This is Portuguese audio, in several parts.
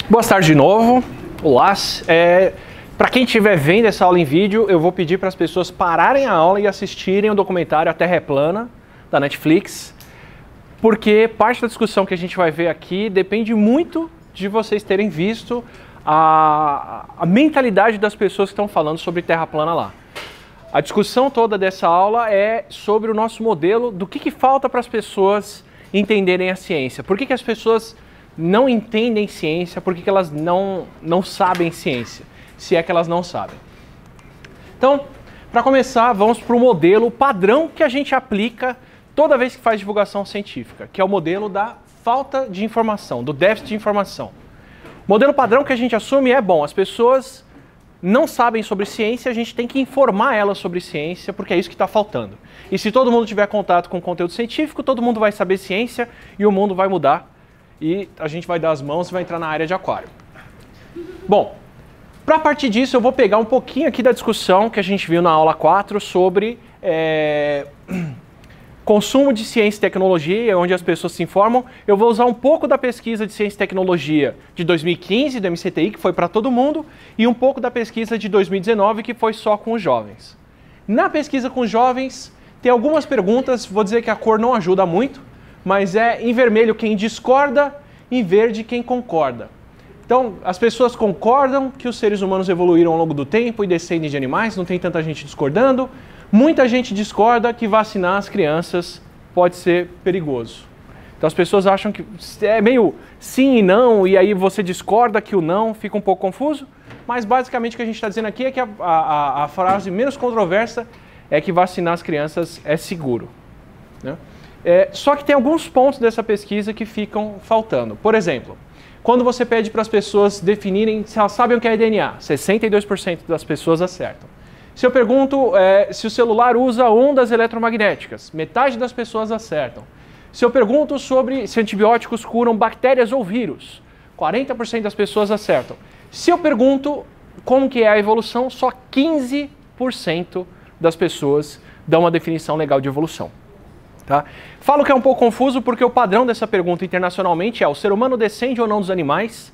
Boa tarde de novo. Olá. Para quem estiver vendo essa aula em vídeo, eu vou pedir para as pessoas pararem a aula e assistirem o documentário A Terra é Plana, da Netflix, porque parte da discussão que a gente vai ver aqui depende muito de vocês terem visto a mentalidade das pessoas que estão falando sobre Terra plana lá. A discussão toda dessa aula é sobre o nosso modelo, do que falta para as pessoas entenderem a ciência. Por que as pessoas não entendem ciência, por que elas não sabem ciência, se é que elas não sabem. Então, para começar, vamos para o modelo padrão que a gente aplica toda vez que faz divulgação científica, que é o modelo da falta de informação, do déficit de informação. O modelo padrão que a gente assume é, bom, as pessoas não sabem sobre ciência, a gente tem que informar elas sobre ciência, porque é isso que está faltando. E se todo mundo tiver contato com conteúdo científico, todo mundo vai saber ciência e o mundo vai mudar. E a gente vai dar as mãos e vai entrar na área de aquário. Bom, para partir disso eu vou pegar um pouquinho aqui da discussão que a gente viu na aula 4 sobre consumo de ciência e tecnologia, onde as pessoas se informam. Eu vou usar um pouco da pesquisa de ciência e tecnologia de 2015, do MCTI, que foi para todo mundo, e um pouco da pesquisa de 2019, que foi só com os jovens. Na pesquisa com os jovens, tem algumas perguntas, vou dizer que a cor não ajuda muito, mas é em vermelho quem discorda, em verde quem concorda. Então, as pessoas concordam que os seres humanos evoluíram ao longo do tempo e descendem de animais, não tem tanta gente discordando. Muita gente discorda que vacinar as crianças pode ser perigoso. Então, as pessoas acham que é meio sim e não, e aí você discorda que o não, fica um pouco confuso. Mas, basicamente, o que a gente está dizendo aqui é que a frase menos controversa é que vacinar as crianças é seguro, né? Só que tem alguns pontos dessa pesquisa que ficam faltando. Por exemplo, quando você pede para as pessoas definirem se elas sabem o que é DNA, 62% das pessoas acertam. Se eu pergunto se o celular usa ondas eletromagnéticas, metade das pessoas acertam. Se eu pergunto sobre se antibióticos curam bactérias ou vírus, 40% das pessoas acertam. Se eu pergunto como que é a evolução, só 15% das pessoas dão uma definição legal de evolução. Tá? Falo que é um pouco confuso porque o padrão dessa pergunta internacionalmente é: o ser humano descende ou não dos animais?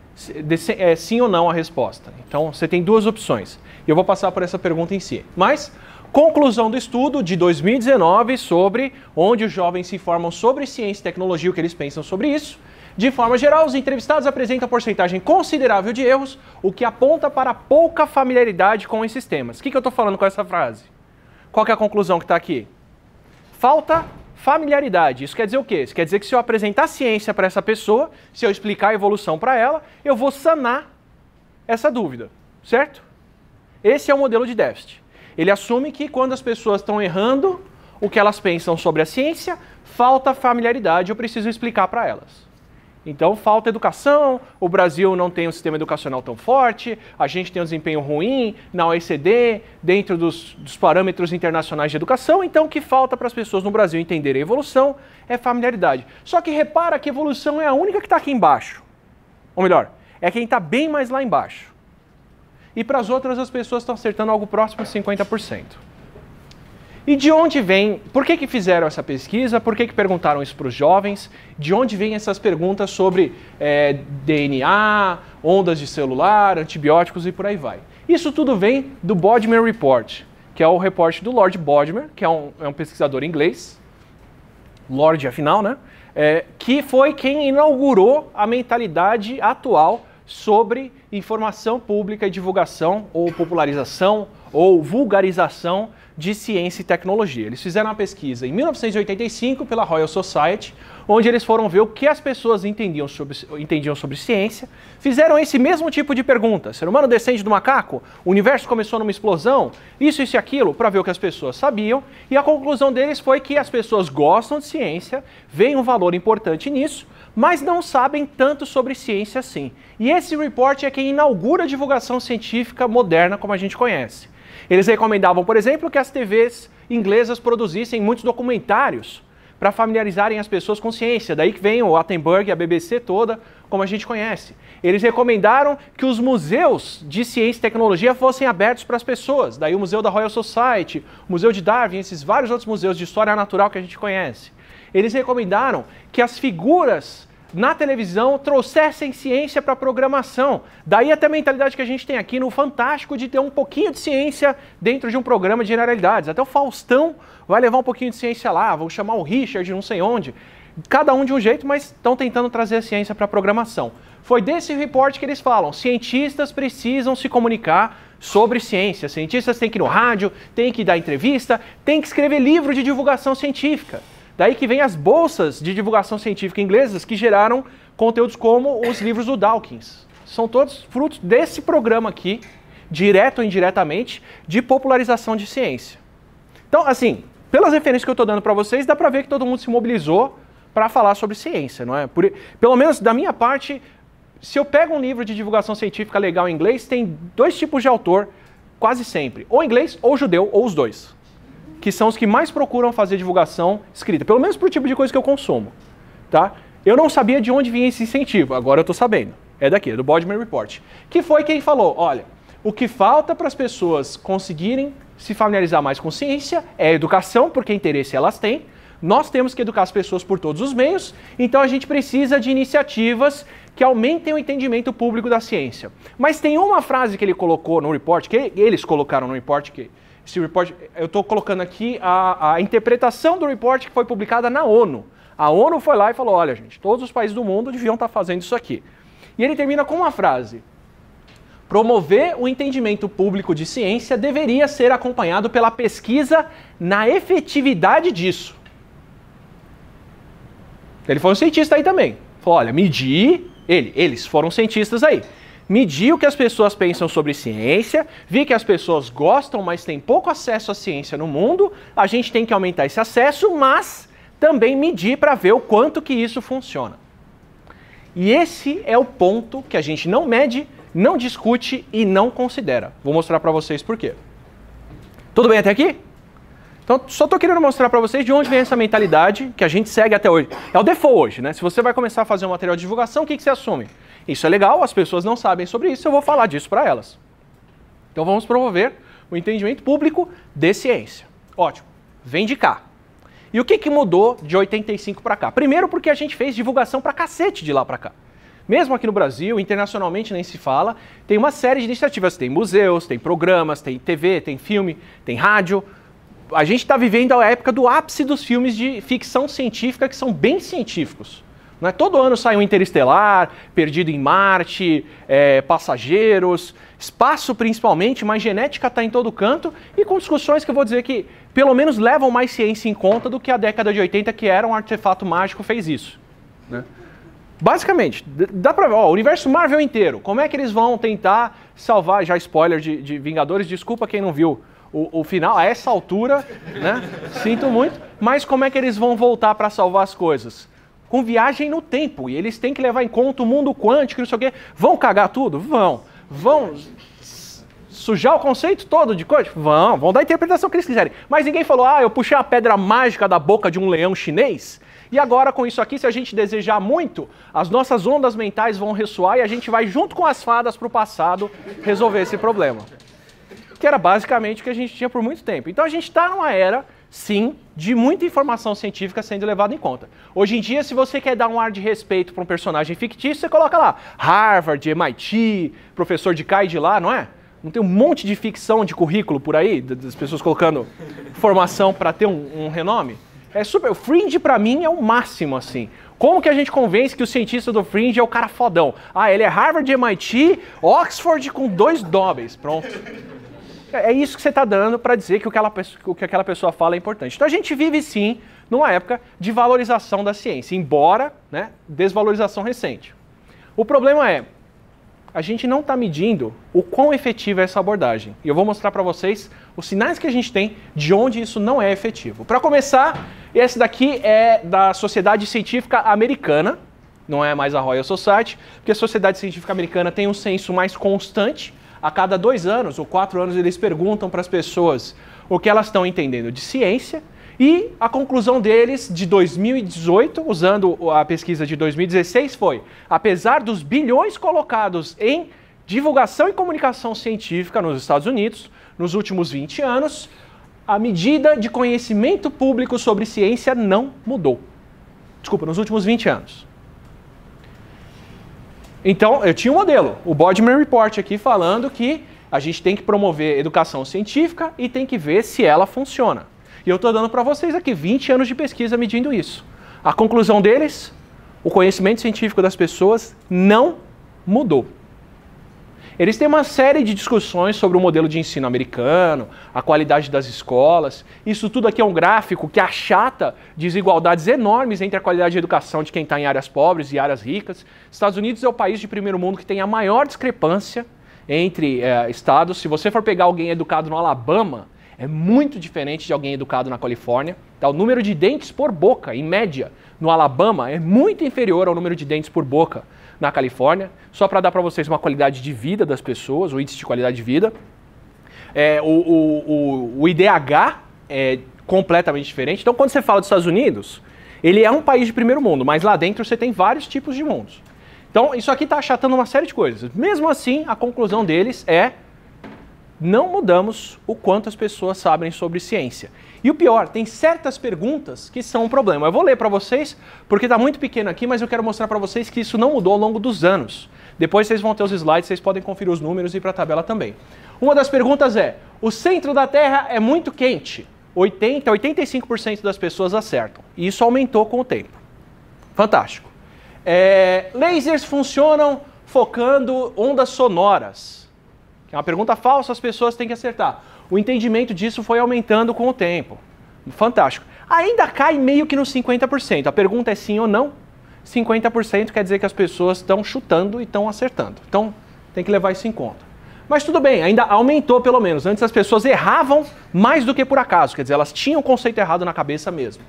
Sim ou não a resposta. Então você tem duas opções. E eu vou passar por essa pergunta em si. Mas, conclusão do estudo de 2019 sobre onde os jovens se informam sobre ciência e tecnologia, o que eles pensam sobre isso. De forma geral, os entrevistados apresentam porcentagem considerável de erros, o que aponta para pouca familiaridade com esses temas. O que eu estou falando com essa frase? Qual que é a conclusão que está aqui? Falta familiaridade. Isso quer dizer o quê? Isso quer dizer que se eu apresentar ciência para essa pessoa, se eu explicar a evolução para ela, eu vou sanar essa dúvida, certo? Esse é o modelo de déficit. Ele assume que quando as pessoas estão errando o que elas pensam sobre a ciência, falta familiaridade, eu preciso explicar para elas. Então, falta educação, o Brasil não tem um sistema educacional tão forte, a gente tem um desempenho ruim na OECD, dentro dos parâmetros internacionais de educação, então o que falta para as pessoas no Brasil entenderem a evolução é familiaridade. Só que repara que a evolução é a única que está aqui embaixo. Ou melhor, é quem está bem mais lá embaixo. E para as outras, as pessoas estão acertando algo próximo de 50%. E de onde vem, por que fizeram essa pesquisa, por que perguntaram isso para os jovens, de onde vêm essas perguntas sobre DNA, ondas de celular, antibióticos e por aí vai. Isso tudo vem do Bodmer Report, que é o report do Lord Bodmer, que é um pesquisador inglês, Lord afinal, né? Que foi quem inaugurou a mentalidade atual sobre informação pública e divulgação, ou popularização, ou vulgarização de ciência e tecnologia. Eles fizeram uma pesquisa em 1985 pela Royal Society, onde eles foram ver o que as pessoas entendiam sobre ciência, fizeram esse mesmo tipo de pergunta: ser humano descende do macaco? O universo começou numa explosão? Isso e aquilo, para ver o que as pessoas sabiam, e a conclusão deles foi que as pessoas gostam de ciência, veem um valor importante nisso, mas não sabem tanto sobre ciência assim. E esse report é quem inaugura a divulgação científica moderna como a gente conhece. Eles recomendavam, por exemplo, que as TVs inglesas produzissem muitos documentários para familiarizarem as pessoas com ciência. Daí que vem o Attenborough e a BBC toda, como a gente conhece. Eles recomendaram que os museus de ciência e tecnologia fossem abertos para as pessoas. Daí o Museu da Royal Society, o Museu de Darwin, esses vários outros museus de história natural que a gente conhece. Eles recomendaram que as figuras na televisão, trouxessem ciência para a programação. Daí até a mentalidade que a gente tem aqui no Fantástico de ter um pouquinho de ciência dentro de um programa de generalidades. Até o Faustão vai levar um pouquinho de ciência lá, vão chamar o Richard não sei onde. Cada um de um jeito, mas estão tentando trazer a ciência para a programação. Foi desse report que eles falam, cientistas precisam se comunicar sobre ciência. Cientistas têm que ir no rádio, têm que dar entrevista, têm que escrever livro de divulgação científica. Daí que vem as bolsas de divulgação científica inglesas que geraram conteúdos como os livros do Dawkins. São todos frutos desse programa aqui, direto ou indiretamente, de popularização de ciência. Então, assim, pelas referências que eu estou dando para vocês, dá para ver que todo mundo se mobilizou para falar sobre ciência, não é? Pelo menos da minha parte, se eu pego um livro de divulgação científica legal em inglês, tem dois tipos de autor, quase sempre. Ou inglês, ou judeu, ou os dois. Que são os que mais procuram fazer divulgação escrita. Pelo menos pro tipo de coisa que eu consumo. Tá? Eu não sabia de onde vinha esse incentivo, agora eu estou sabendo. É daqui, do Bodmer Report. Que foi quem falou, olha, o que falta para as pessoas conseguirem se familiarizar mais com ciência é a educação, porque interesse elas têm. Nós temos que educar as pessoas por todos os meios, então a gente precisa de iniciativas que aumentem o entendimento público da ciência. Mas tem uma frase que ele colocou no report, que eles colocaram no report, que esse report, eu estou colocando aqui a interpretação do report que foi publicada na ONU. A ONU foi lá e falou, olha gente, todos os países do mundo deviam estar fazendo isso aqui. E ele termina com uma frase. Promover o entendimento público de ciência deveria ser acompanhado pela pesquisa na efetividade disso. Ele foi um cientista aí também. Falou, olha, eles foram cientistas aí. Medir o que as pessoas pensam sobre ciência, ver que as pessoas gostam, mas têm pouco acesso à ciência no mundo, a gente tem que aumentar esse acesso, mas também medir para ver o quanto que isso funciona. E esse é o ponto que a gente não mede, não discute e não considera. Vou mostrar para vocês por quê. Tudo bem até aqui? Então, só estou querendo mostrar para vocês de onde vem essa mentalidade que a gente segue até hoje. É o default hoje, né? Se você vai começar a fazer um material de divulgação, o que você assume? Isso é legal, as pessoas não sabem sobre isso, eu vou falar disso para elas. Então vamos promover o entendimento público de ciência. Ótimo, vem de cá. E o que mudou de 85 para cá? Primeiro porque a gente fez divulgação pra cacete de lá para cá. Mesmo aqui no Brasil, internacionalmente nem se fala, tem uma série de iniciativas, tem museus, tem programas, tem TV, tem filme, tem rádio. A gente está vivendo a época do ápice dos filmes de ficção científica que são bem científicos. Não é? Todo ano sai um Interestelar, Perdido em Marte, Passageiros, espaço principalmente, mas genética está em todo canto e com discussões que eu vou dizer que pelo menos levam mais ciência em conta do que a década de 80, que era um artefato mágico, fez isso. Né? Basicamente, dá pra ver, ó, o universo Marvel inteiro, como é que eles vão tentar salvar, já spoiler de Vingadores, desculpa quem não viu o final, a essa altura, né? Sinto muito, mas como é que eles vão voltar para salvar as coisas? Com viagem no tempo, e eles têm que levar em conta o mundo quântico, não sei o quê. Vão cagar tudo? Vão. Vão sujar o conceito todo de coisa? Vão dar a interpretação que eles quiserem. Mas ninguém falou, eu puxei a pedra mágica da boca de um leão chinês, e agora com isso aqui, se a gente desejar muito, as nossas ondas mentais vão ressoar e a gente vai junto com as fadas para o passado resolver esse problema. Que era basicamente o que a gente tinha por muito tempo. Então a gente está numa era, sim, de muita informação científica sendo levada em conta. Hoje em dia, se você quer dar um ar de respeito para um personagem fictício, você coloca lá Harvard, MIT, professor de cá e de lá, não é? Não tem um monte de ficção de currículo por aí, das pessoas colocando formação para ter um renome? É super. O Fringe, para mim, é o máximo, assim. Como que a gente convence que o cientista do Fringe é o cara fodão? Ele é Harvard, MIT, Oxford com 2 Nobels. Pronto. É isso que você está dando para dizer que o que aquela pessoa fala é importante. Então a gente vive sim numa época de valorização da ciência, embora, né, desvalorização recente. O problema é, a gente não está medindo o quão efetiva é essa abordagem. E eu vou mostrar para vocês os sinais que a gente tem de onde isso não é efetivo. Para começar, esse daqui é da Sociedade Científica Americana, não é mais a Royal Society, porque a Sociedade Científica Americana tem um censo mais constante. A cada 2 anos ou 4 anos eles perguntam para as pessoas o que elas estão entendendo de ciência e a conclusão deles de 2018, usando a pesquisa de 2016, foi: apesar dos bilhões colocados em divulgação e comunicação científica nos Estados Unidos nos últimos 20 anos, a medida de conhecimento público sobre ciência não mudou. Desculpa, nos últimos 20 anos. Então, eu tinha um modelo, o Bodmer Report aqui, falando que a gente tem que promover educação científica e tem que ver se ela funciona. E eu estou dando para vocês aqui 20 anos de pesquisa medindo isso. A conclusão deles, o conhecimento científico das pessoas não mudou. Eles têm uma série de discussões sobre o modelo de ensino americano, a qualidade das escolas. Isso tudo aqui é um gráfico que achata desigualdades enormes entre a qualidade de educação de quem está em áreas pobres e áreas ricas. Estados Unidos é o país de primeiro mundo que tem a maior discrepância entre estados. Se você for pegar alguém educado no Alabama, é muito diferente de alguém educado na Califórnia. Tá? O número de dentes por boca, em média, no Alabama, é muito inferior ao número de dentes por boca na Califórnia, só para dar para vocês uma qualidade de vida das pessoas, o índice de qualidade de vida. O IDH é completamente diferente. Então, quando você fala dos Estados Unidos, ele é um país de primeiro mundo, mas lá dentro você tem vários tipos de mundos. Então, isso aqui está achatando uma série de coisas. Mesmo assim, a conclusão deles é: não mudamos o quanto as pessoas sabem sobre ciência. E o pior, tem certas perguntas que são um problema. Eu vou ler para vocês, porque está muito pequeno aqui, mas eu quero mostrar para vocês que isso não mudou ao longo dos anos. Depois vocês vão ter os slides, vocês podem conferir os números e ir para a tabela também. Uma das perguntas é: o centro da Terra é muito quente? 85% das pessoas acertam. E isso aumentou com o tempo. Fantástico. Lasers funcionam focando ondas sonoras. É uma pergunta falsa, as pessoas têm que acertar. O entendimento disso foi aumentando com o tempo. Fantástico. Ainda cai meio que nos 50%. A pergunta é sim ou não. 50% quer dizer que as pessoas estão chutando e estão acertando. Então, tem que levar isso em conta. Mas tudo bem, ainda aumentou pelo menos. Antes as pessoas erravam mais do que por acaso. Quer dizer, elas tinham o conceito errado na cabeça mesmo.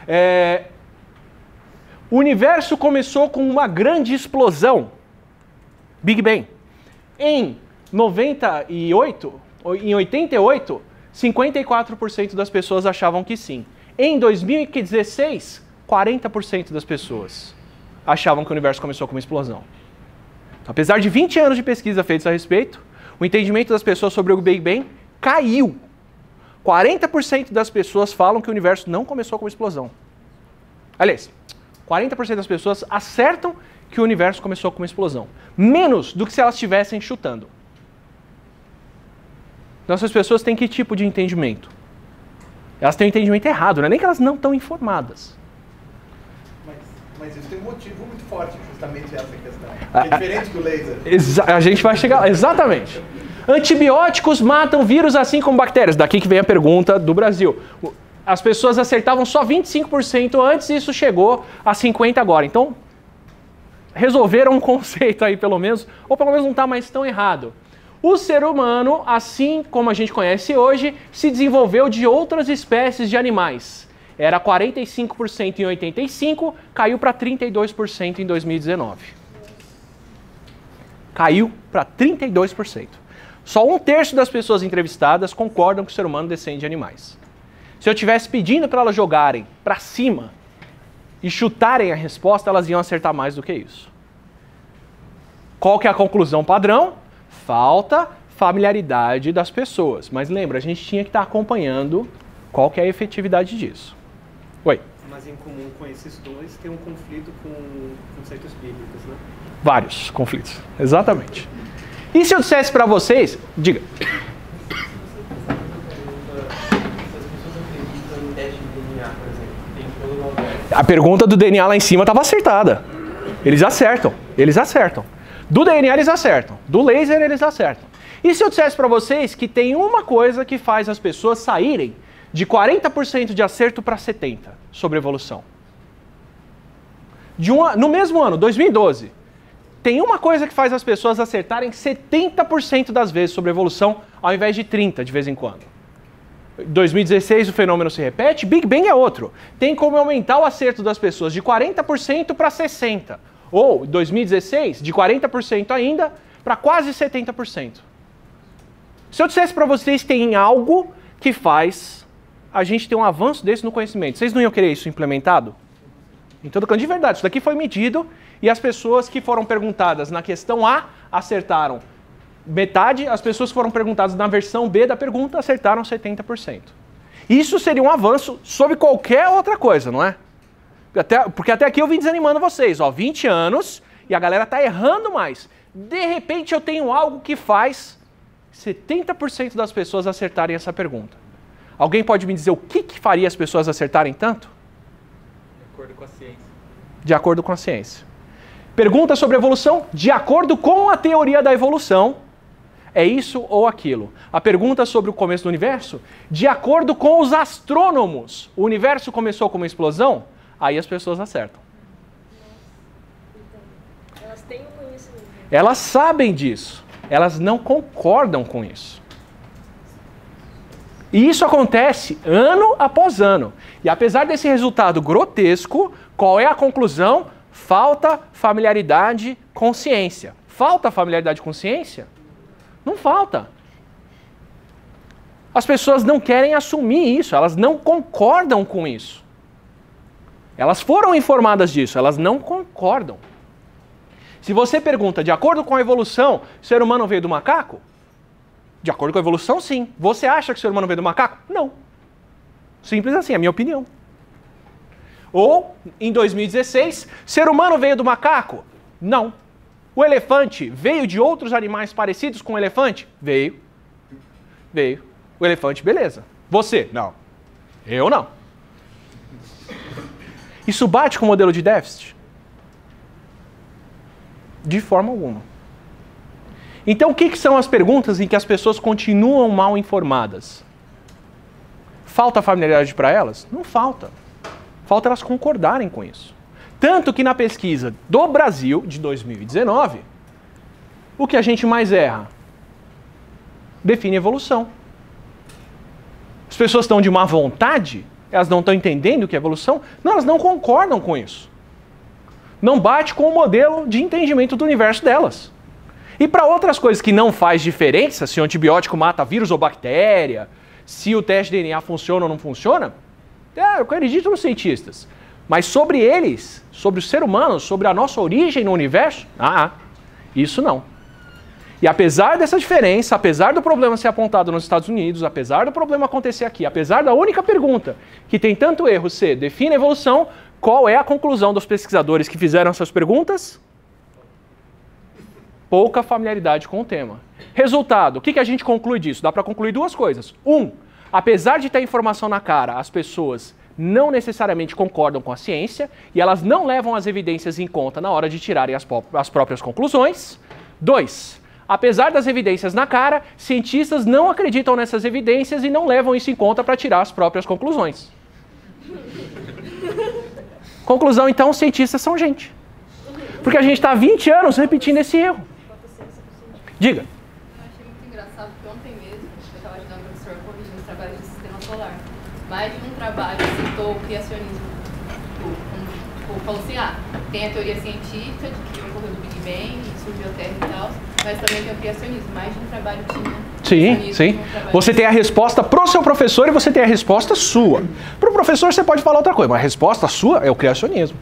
O universo começou com uma grande explosão. Big Bang. Em 88, 54% das pessoas achavam que sim. Em 2016, 40% das pessoas achavam que o universo começou com uma explosão. Apesar de 20 anos de pesquisa feitos a respeito, o entendimento das pessoas sobre o Big Bang caiu. 40% das pessoas falam que o universo não começou com uma explosão. Aliás, 40% das pessoas acertam que o universo começou com uma explosão. Menos do que se elas estivessem chutando. Então essas pessoas têm que tipo de entendimento? Elas têm um entendimento errado, não é nem que elas não estão informadas. Mas isso tem um motivo muito forte, justamente essa questão. É diferente do laser. A gente vai chegar lá, exatamente. Antibióticos matam vírus assim como bactérias. Daqui que vem a pergunta do Brasil. As pessoas acertavam só 25% antes e isso chegou a 50% agora. Então, resolveram um conceito aí pelo menos, ou pelo menos não está mais tão errado. O ser humano, assim como a gente conhece hoje, se desenvolveu de outras espécies de animais. Era 45% em 85, caiu para 32% em 2019. Caiu para 32%. Só 1/3 das pessoas entrevistadas concordam que o ser humano descende de animais. Se eu estivesse pedindo para elas jogarem para cima e chutarem a resposta, elas iam acertar mais do que isso. Qual que é a conclusão padrão? Falta familiaridade das pessoas. Mas lembra, a gente tinha que estar acompanhando qual que é a efetividade disso. Oi? Mas em comum com esses dois tem um conflito com conceitos bíblicos, né? Vários conflitos, exatamente. E se eu dissesse para vocês, diga. A pergunta do DNA lá em cima estava acertada. Eles acertam, eles acertam. Do DNA eles acertam, do laser eles acertam. E se eu dissesse para vocês que tem uma coisa que faz as pessoas saírem de 40% de acerto para 70% sobre evolução? No mesmo ano, 2012, tem uma coisa que faz as pessoas acertarem 70% das vezes sobre evolução, ao invés de 30% de vez em quando. 2016 o fenômeno se repete, Big Bang é outro. Tem como aumentar o acerto das pessoas de 40% para 60%. Ou, 2016, de 40% ainda para quase 70%. Se eu dissesse para vocês que tem algo que faz a gente ter um avanço desse no conhecimento, vocês não iam querer isso implementado? Em todo canto, de verdade, isso daqui foi medido e as pessoas que foram perguntadas na questão A acertaram metade, as pessoas que foram perguntadas na versão B da pergunta acertaram 70%. Isso seria um avanço sobre qualquer outra coisa, não é? Porque até aqui eu vim desanimando vocês, 20 anos e a galera está errando mais. De repente eu tenho algo que faz 70% das pessoas acertarem essa pergunta. Alguém pode me dizer o que faria as pessoas acertarem tanto? De acordo com a ciência. De acordo com a ciência. Pergunta sobre evolução, de acordo com a teoria da evolução, é isso ou aquilo. A pergunta sobre o começo do universo, de acordo com os astrônomos, o universo começou com uma explosão? Aí as pessoas acertam. Elas têm o conhecimento. Elas sabem disso, elas não concordam com isso. E isso acontece ano após ano. E apesar desse resultado grotesco, qual é a conclusão? Falta familiaridade com ciência. Falta familiaridade com ciência? Não falta. As pessoas não querem assumir isso, elas não concordam com isso. Elas foram informadas disso, elas não concordam. Se você pergunta, de acordo com a evolução, o ser humano veio do macaco? De acordo com a evolução, sim. Você acha que o ser humano veio do macaco? Não. Simples assim, é a minha opinião. Ou, em 2016, ser humano veio do macaco? Não. O elefante veio de outros animais parecidos com o elefante? Veio. Veio. O elefante, beleza. Você? Não. Eu não. Isso bate com o modelo de déficit? De forma alguma. Então, o que são as perguntas em que as pessoas continuam mal informadas? Falta familiaridade para elas? Não falta. Falta elas concordarem com isso. Tanto que na pesquisa do Brasil, de 2019, o que a gente mais erra? Define evolução. As pessoas estão de má vontade? Elas não estão entendendo o que é evolução? Não, elas não concordam com isso. Não bate com o modelo de entendimento do universo delas. E para outras coisas que não faz diferença, se o antibiótico mata vírus ou bactéria, se o teste de DNA funciona ou não funciona, eu acredito nos cientistas. Mas sobre eles, sobre o ser humano, sobre a nossa origem no universo, isso não. E apesar dessa diferença, apesar do problema ser apontado nos Estados Unidos, apesar do problema acontecer aqui, apesar da única pergunta que tem tanto erro ser define a evolução, qual é a conclusão dos pesquisadores que fizeram essas perguntas? Pouca familiaridade com o tema. Resultado, o que a gente conclui disso? Dá para concluir duas coisas. Apesar de ter informação na cara, as pessoas não necessariamente concordam com a ciência e elas não levam as evidências em conta na hora de tirarem as próprias conclusões. 2. Apesar das evidências na cara, cientistas não acreditam nessas evidências e não levam isso em conta para tirar as próprias conclusões. Conclusão, então, os cientistas são gente. Porque a gente está há 20 anos repetindo esse erro. Diga. Eu achei muito engraçado que ontem mesmo eu estava ajudando o professor a corrigir os trabalhos de sistema solar. Mais de um trabalho citou o criacionismo. Falou assim, tem a teoria científica de que ocorreu do Big Bang, surgiu a Terra e tal, mas também tem o criacionismo. Mais de um trabalho tinha. Sim. Você tem a resposta pro seu professor e você tem a resposta sua. Pro professor você pode falar outra coisa, mas a resposta sua é o criacionismo.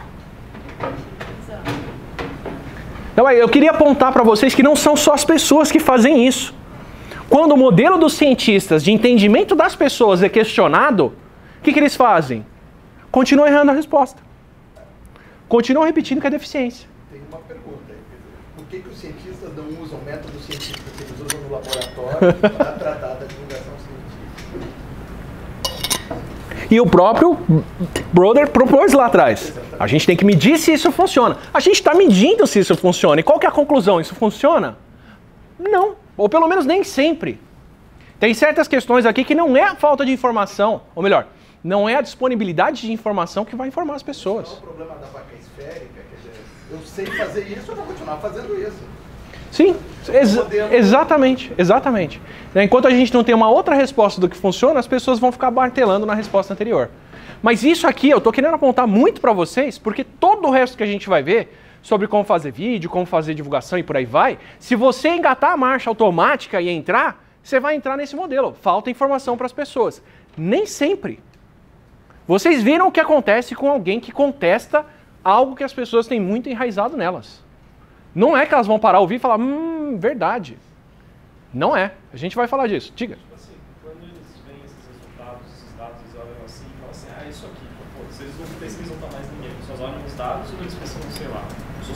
Então, eu queria apontar para vocês que não são só as pessoas que fazem isso. Quando o modelo dos cientistas de entendimento das pessoas é questionado, o que eles fazem? Continuam errando a resposta. Continuam repetindo que é deficiência. Tem uma pergunta aí. Por que os cientistas não usam métodos científicos que eles usam no laboratório para tratar da divulgação científica? E o próprio Broder propôs lá atrás. A gente tem que medir se isso funciona. A gente está medindo se isso funciona. E qual que é a conclusão? Isso funciona? Não. Ou pelo menos nem sempre. Tem certas questões aqui que não é a falta de informação. Ou melhor, não é a disponibilidade de informação que vai informar as pessoas. Qual é o problema da vaca esférica? Quer dizer, eu sei fazer isso, eu vou continuar fazendo isso. Sim, exatamente. Enquanto a gente não tem uma outra resposta do que funciona, as pessoas vão ficar martelando na resposta anterior. Mas isso aqui eu estou querendo apontar muito para vocês, porque todo o resto que a gente vai ver sobre como fazer vídeo, como fazer divulgação e por aí vai, se você engatar a marcha automática e entrar, você vai entrar nesse modelo. Falta informação para as pessoas. Nem sempre. Vocês viram o que acontece com alguém que contesta algo que as pessoas têm muito enraizado nelas. Não é que elas vão parar, ouvir e falar, verdade. Não é. A gente vai falar disso. Diga. Tipo assim, quando eles veem esses dados, eles olham assim e falam assim, isso aqui, pô, vocês não pesquisam para mais ninguém. Vocês olham os dados e eles pensam, sei lá,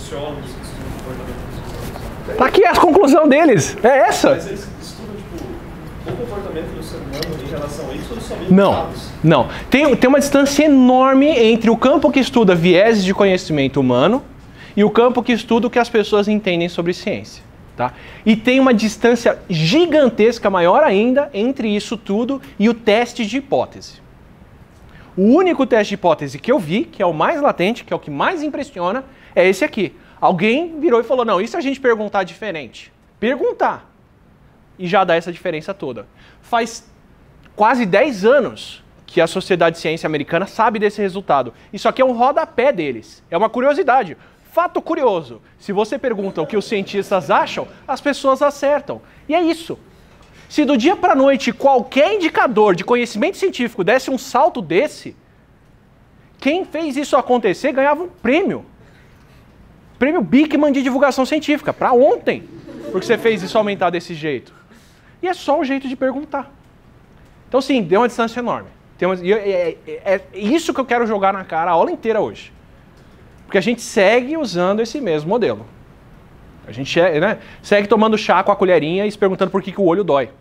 sociólogos que estudam o comportamento dos humanos. Tá aqui a conclusão deles. É essa. Mas eles estudam, tipo, o comportamento do ser humano em relação a isso ou somente Não, dados? não. Tem uma distância enorme entre o campo que estuda vieses de conhecimento humano e o campo que estuda o que as pessoas entendem sobre ciência. Tá? E tem uma distância gigantesca, maior ainda, entre isso tudo e o teste de hipótese. O único teste de hipótese que eu vi, que é o mais latente, que é o que mais impressiona, é esse aqui. Alguém virou e falou, não, e se a gente perguntar diferente? Perguntar. E já dá essa diferença toda. Faz quase 10 anos que a Sociedade de Ciência Americana sabe desse resultado. Isso aqui é um rodapé deles. É uma curiosidade. Fato curioso, se você pergunta o que os cientistas acham, as pessoas acertam. E é isso. Se do dia para a noite qualquer indicador de conhecimento científico desse um salto desse, quem fez isso acontecer ganhava um prêmio. Prêmio Beekman de divulgação científica, para ontem, porque você fez isso aumentar desse jeito. E é só um jeito de perguntar. Então sim, deu uma distância enorme. É isso que eu quero jogar na cara a aula inteira hoje. Porque a gente segue usando esse mesmo modelo. A gente segue tomando chá com a colherinha e se perguntando por que o olho dói.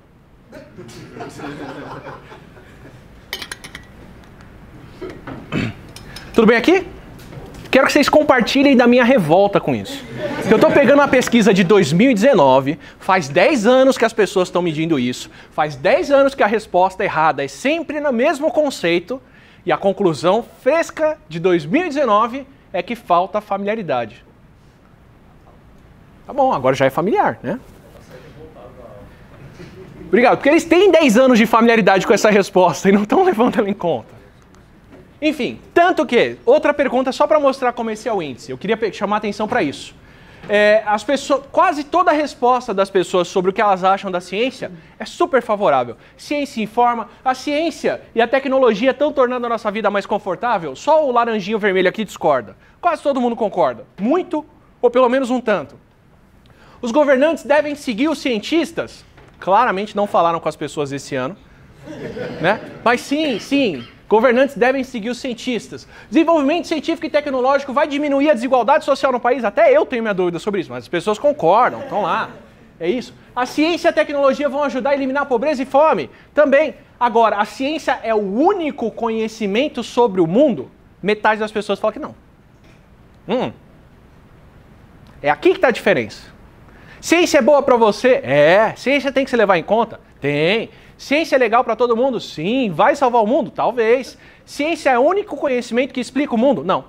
Tudo bem aqui? Quero que vocês compartilhem da minha revolta com isso. Eu estou pegando uma pesquisa de 2019, faz 10 anos que as pessoas estão medindo isso, faz 10 anos que a resposta errada é sempre no mesmo conceito, e a conclusão fresca de 2019 é que falta familiaridade. Tá bom, agora já é familiar, né? Obrigado, porque eles têm 10 anos de familiaridade com essa resposta e não estão levando ela em conta. Enfim, tanto que, outra pergunta só para mostrar como esse é o índice, eu queria chamar a atenção para isso. As pessoas, quase toda a resposta das pessoas sobre o que elas acham da ciência é super favorável. Ciência informa, a ciência e a tecnologia estão tornando a nossa vida mais confortável, só o laranjinho vermelho aqui discorda. Quase todo mundo concorda, muito ou pelo menos um tanto. Os governantes devem seguir os cientistas, claramente não falaram com as pessoas esse ano, né? Mas sim, governantes devem seguir os cientistas. Desenvolvimento científico e tecnológico vai diminuir a desigualdade social no país? Até eu tenho minha dúvida sobre isso, mas as pessoas concordam, estão lá. É isso. A ciência e a tecnologia vão ajudar a eliminar a pobreza e fome? Também. Agora, a ciência é o único conhecimento sobre o mundo? Metade das pessoas fala que não. É aqui que está a diferença. Ciência é boa para você? É. Ciência tem que se levar em conta? Tem. Ciência é legal para todo mundo? Sim. Vai salvar o mundo? Talvez. Ciência é o único conhecimento que explica o mundo? Não.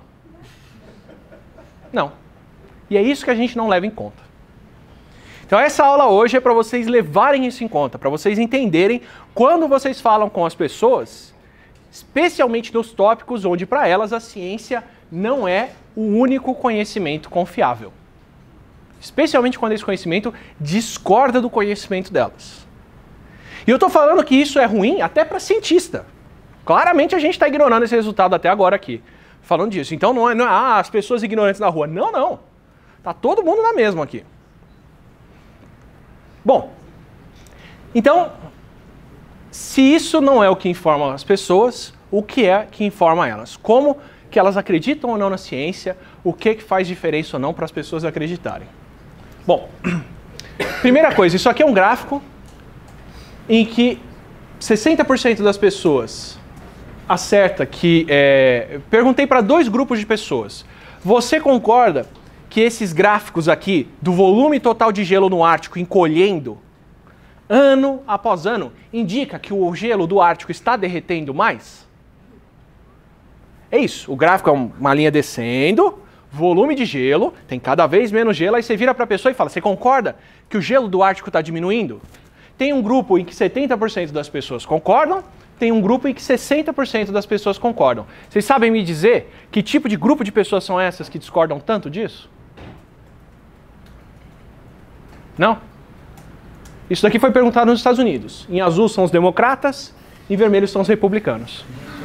Não. E é isso que a gente não leva em conta. Então essa aula hoje é para vocês levarem isso em conta, para vocês entenderem quando vocês falam com as pessoas, especialmente nos tópicos onde para elas a ciência não é o único conhecimento confiável. Especialmente quando esse conhecimento discorda do conhecimento delas. E eu estou falando que isso é ruim até para cientista. Claramente a gente está ignorando esse resultado até agora aqui, falando disso. Então não é as pessoas ignorantes na rua. Não. Tá todo mundo na mesma aqui. Bom, então, se isso não é o que informa as pessoas, o que é que informa elas? Como que elas acreditam ou não na ciência? O que faz diferença ou não para as pessoas acreditarem? Bom, primeira coisa, isso aqui é um gráfico em que 60% das pessoas acerta que... perguntei para 2 grupos de pessoas. Você concorda que esses gráficos aqui do volume total de gelo no Ártico encolhendo, ano após ano, indica que o gelo do Ártico está derretendo mais? É isso, o gráfico é uma linha descendo, volume de gelo, tem cada vez menos gelo, aí você vira para a pessoa e fala, você concorda que o gelo do Ártico está diminuindo? Tem um grupo em que 70% das pessoas concordam, tem um grupo em que 60% das pessoas concordam. Vocês sabem me dizer que tipo de grupo de pessoas são essas que discordam tanto disso? Não? Isso daqui foi perguntado nos Estados Unidos. Em azul são os democratas, em vermelho são os republicanos.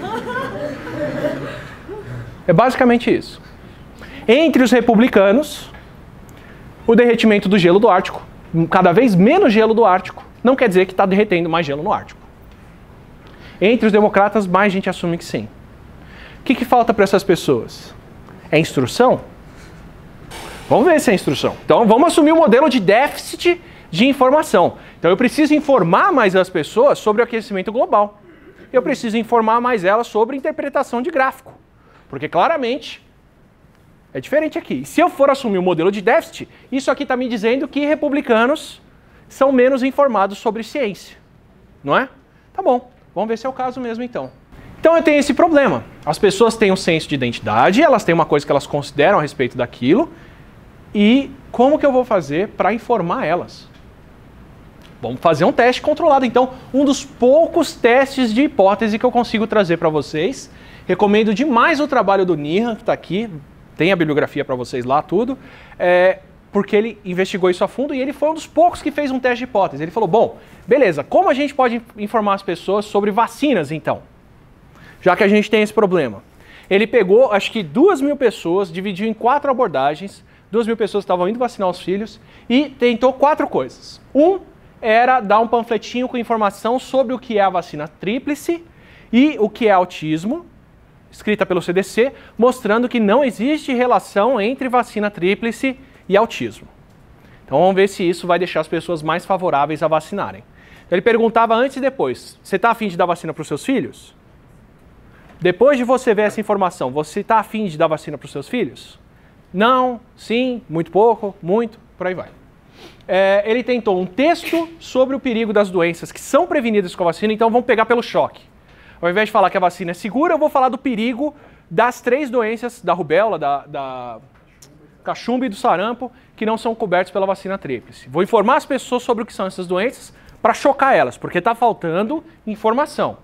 É basicamente isso. Entre os republicanos, o derretimento do gelo do Ártico, cada vez menos gelo do Ártico, não quer dizer que está derretendo mais gelo no Ártico. Entre os democratas, mais gente assume que sim. O que falta para essas pessoas? É instrução? Vamos ver se é instrução. Então, vamos assumir o modelo de déficit de informação. Então, eu preciso informar mais as pessoas sobre o aquecimento global. Eu preciso informar mais elas sobre interpretação de gráfico. Porque, claramente, é diferente aqui. Se eu for assumir o modelo de déficit, isso aqui está me dizendo que republicanos são menos informados sobre ciência. Não é? Tá bom. Vamos ver se é o caso mesmo, então. Então, eu tenho esse problema. As pessoas têm um senso de identidade, elas têm uma coisa que elas consideram a respeito daquilo. E como que eu vou fazer para informar elas? Vamos fazer um teste controlado. Então, um dos poucos testes de hipótese que eu consigo trazer para vocês. Recomendo demais o trabalho do Nihan, que está aqui. Tem a bibliografia para vocês lá, tudo. Porque ele investigou isso a fundo e ele foi um dos poucos que fez um teste de hipótese. Ele falou, bom, beleza, como a gente pode informar as pessoas sobre vacinas, então? Já que a gente tem esse problema. Ele pegou, acho que 2.000 pessoas, dividiu em 4 abordagens. 2.000 pessoas estavam indo vacinar os filhos e tentou 4 coisas. Era dar um panfletinho com informação sobre o que é a vacina tríplice e o que é autismo, escrita pelo CDC, mostrando que não existe relação entre vacina tríplice e autismo. Então vamos ver se isso vai deixar as pessoas mais favoráveis a vacinarem. Então, ele perguntava antes e depois, você está afim de dar vacina para os seus filhos? Depois de você ver essa informação, você está afim de dar vacina para os seus filhos? Não, sim, muito pouco, muito, por aí vai. Ele tentou um texto sobre o perigo das doenças que são prevenidas com a vacina, então vamos pegar pelo choque. Ao invés de falar que a vacina é segura, eu vou falar do perigo das 3 doenças, da rubéola, da cachumba e do sarampo, que não são cobertos pela vacina tríplice. Vou informar as pessoas sobre o que são essas doenças para chocar elas, porque está faltando informação.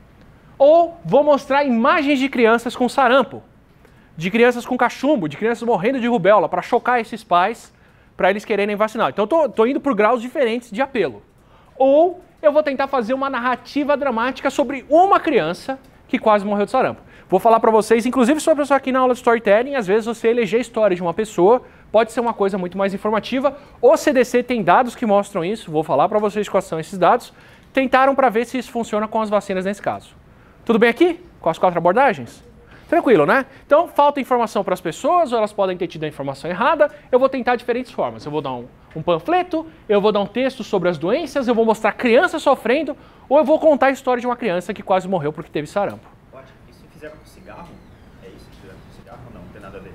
Ou vou mostrar imagens de crianças com sarampo, de crianças com cachumbo, de crianças morrendo de rubéola, para chocar esses pais, para eles quererem vacinar. Então, estou indo por graus diferentes de apelo. Ou eu vou tentar fazer uma narrativa dramática sobre uma criança que quase morreu de sarampo. Vou falar para vocês, inclusive sou professor aqui na aula de storytelling, às vezes você eleger a história de uma pessoa pode ser uma coisa muito mais informativa. O CDC tem dados que mostram isso, vou falar para vocês quais são esses dados. Tentaram para ver se isso funciona com as vacinas nesse caso. Tudo bem aqui? Com as 4 abordagens? Tranquilo, né? Então, falta informação para as pessoas, ou elas podem ter tido a informação errada. Eu vou tentar diferentes formas. Eu vou dar um panfleto, eu vou dar um texto sobre as doenças, eu vou mostrar crianças sofrendo, ou eu vou contar a história de uma criança que quase morreu porque teve sarampo. Isso fizeram com cigarro? É isso que fizeram com cigarro ou não? Não tem nada a ver?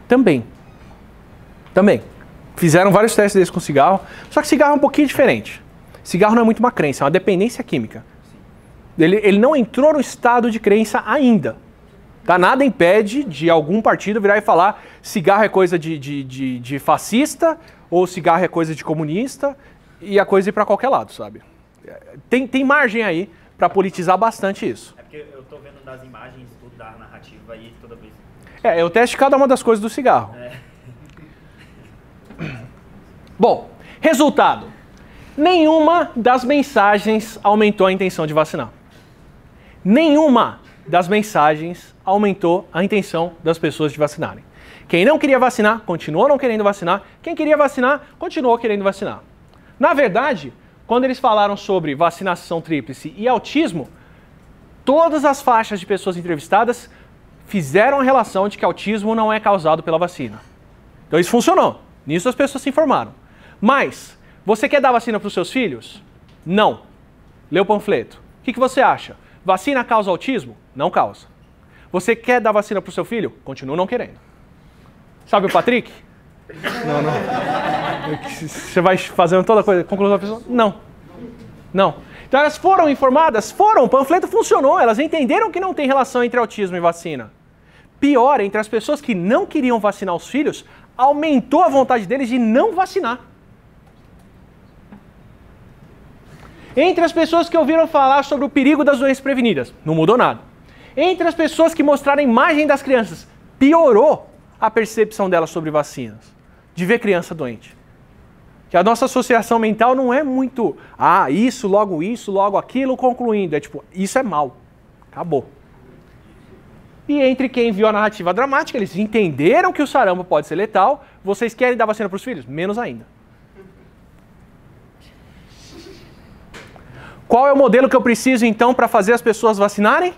Também. Fizeram vários testes desses com cigarro, só que cigarro é um pouquinho diferente. Cigarro não é muito uma crença, é uma dependência química. Ele não entrou no estado de crença ainda. Tá? Nada impede de algum partido virar e falar cigarro é coisa de fascista ou cigarro é coisa de comunista e a coisa ir para qualquer lado, sabe? Tem margem aí para politizar bastante isso. É porque eu tô vendo das imagens tudo da narrativa aí toda vez. Eu testo cada uma das coisas do cigarro. Bom, resultado. Nenhuma das mensagens aumentou a intenção de vacinar. Nenhuma das mensagens aumentou a intenção das pessoas de vacinarem. Quem não queria vacinar, continuou não querendo vacinar. Quem queria vacinar, continuou querendo vacinar. Na verdade, quando eles falaram sobre vacinação tríplice e autismo, todas as faixas de pessoas entrevistadas fizeram a relação de que autismo não é causado pela vacina. Então isso funcionou. Nisso as pessoas se informaram. Mas, você quer dar vacina para os seus filhos? Não. Lê o panfleto. O que você acha? Vacina causa autismo? Não causa. Você quer dar vacina para o seu filho? Continua não querendo. Sabe o Patrick? Não. Você vai fazendo toda a coisa, conclusão da pessoa? Não. Então elas foram informadas? Foram. O panfleto funcionou. Elas entenderam que não tem relação entre autismo e vacina. Pior, entre as pessoas que não queriam vacinar os filhos, aumentou a vontade deles de não vacinar. Entre as pessoas que ouviram falar sobre o perigo das doenças prevenidas, não mudou nada. Entre as pessoas que mostraram a imagem das crianças, piorou a percepção delas sobre vacinas, de ver criança doente. Que a nossa associação mental não é muito, isso, logo aquilo, concluindo. É tipo, isso é mal. Acabou. E entre quem viu a narrativa dramática, eles entenderam que o sarampo pode ser letal. Vocês querem dar vacina para os filhos? Menos ainda. Qual é o modelo que eu preciso, então, para fazer as pessoas vacinarem?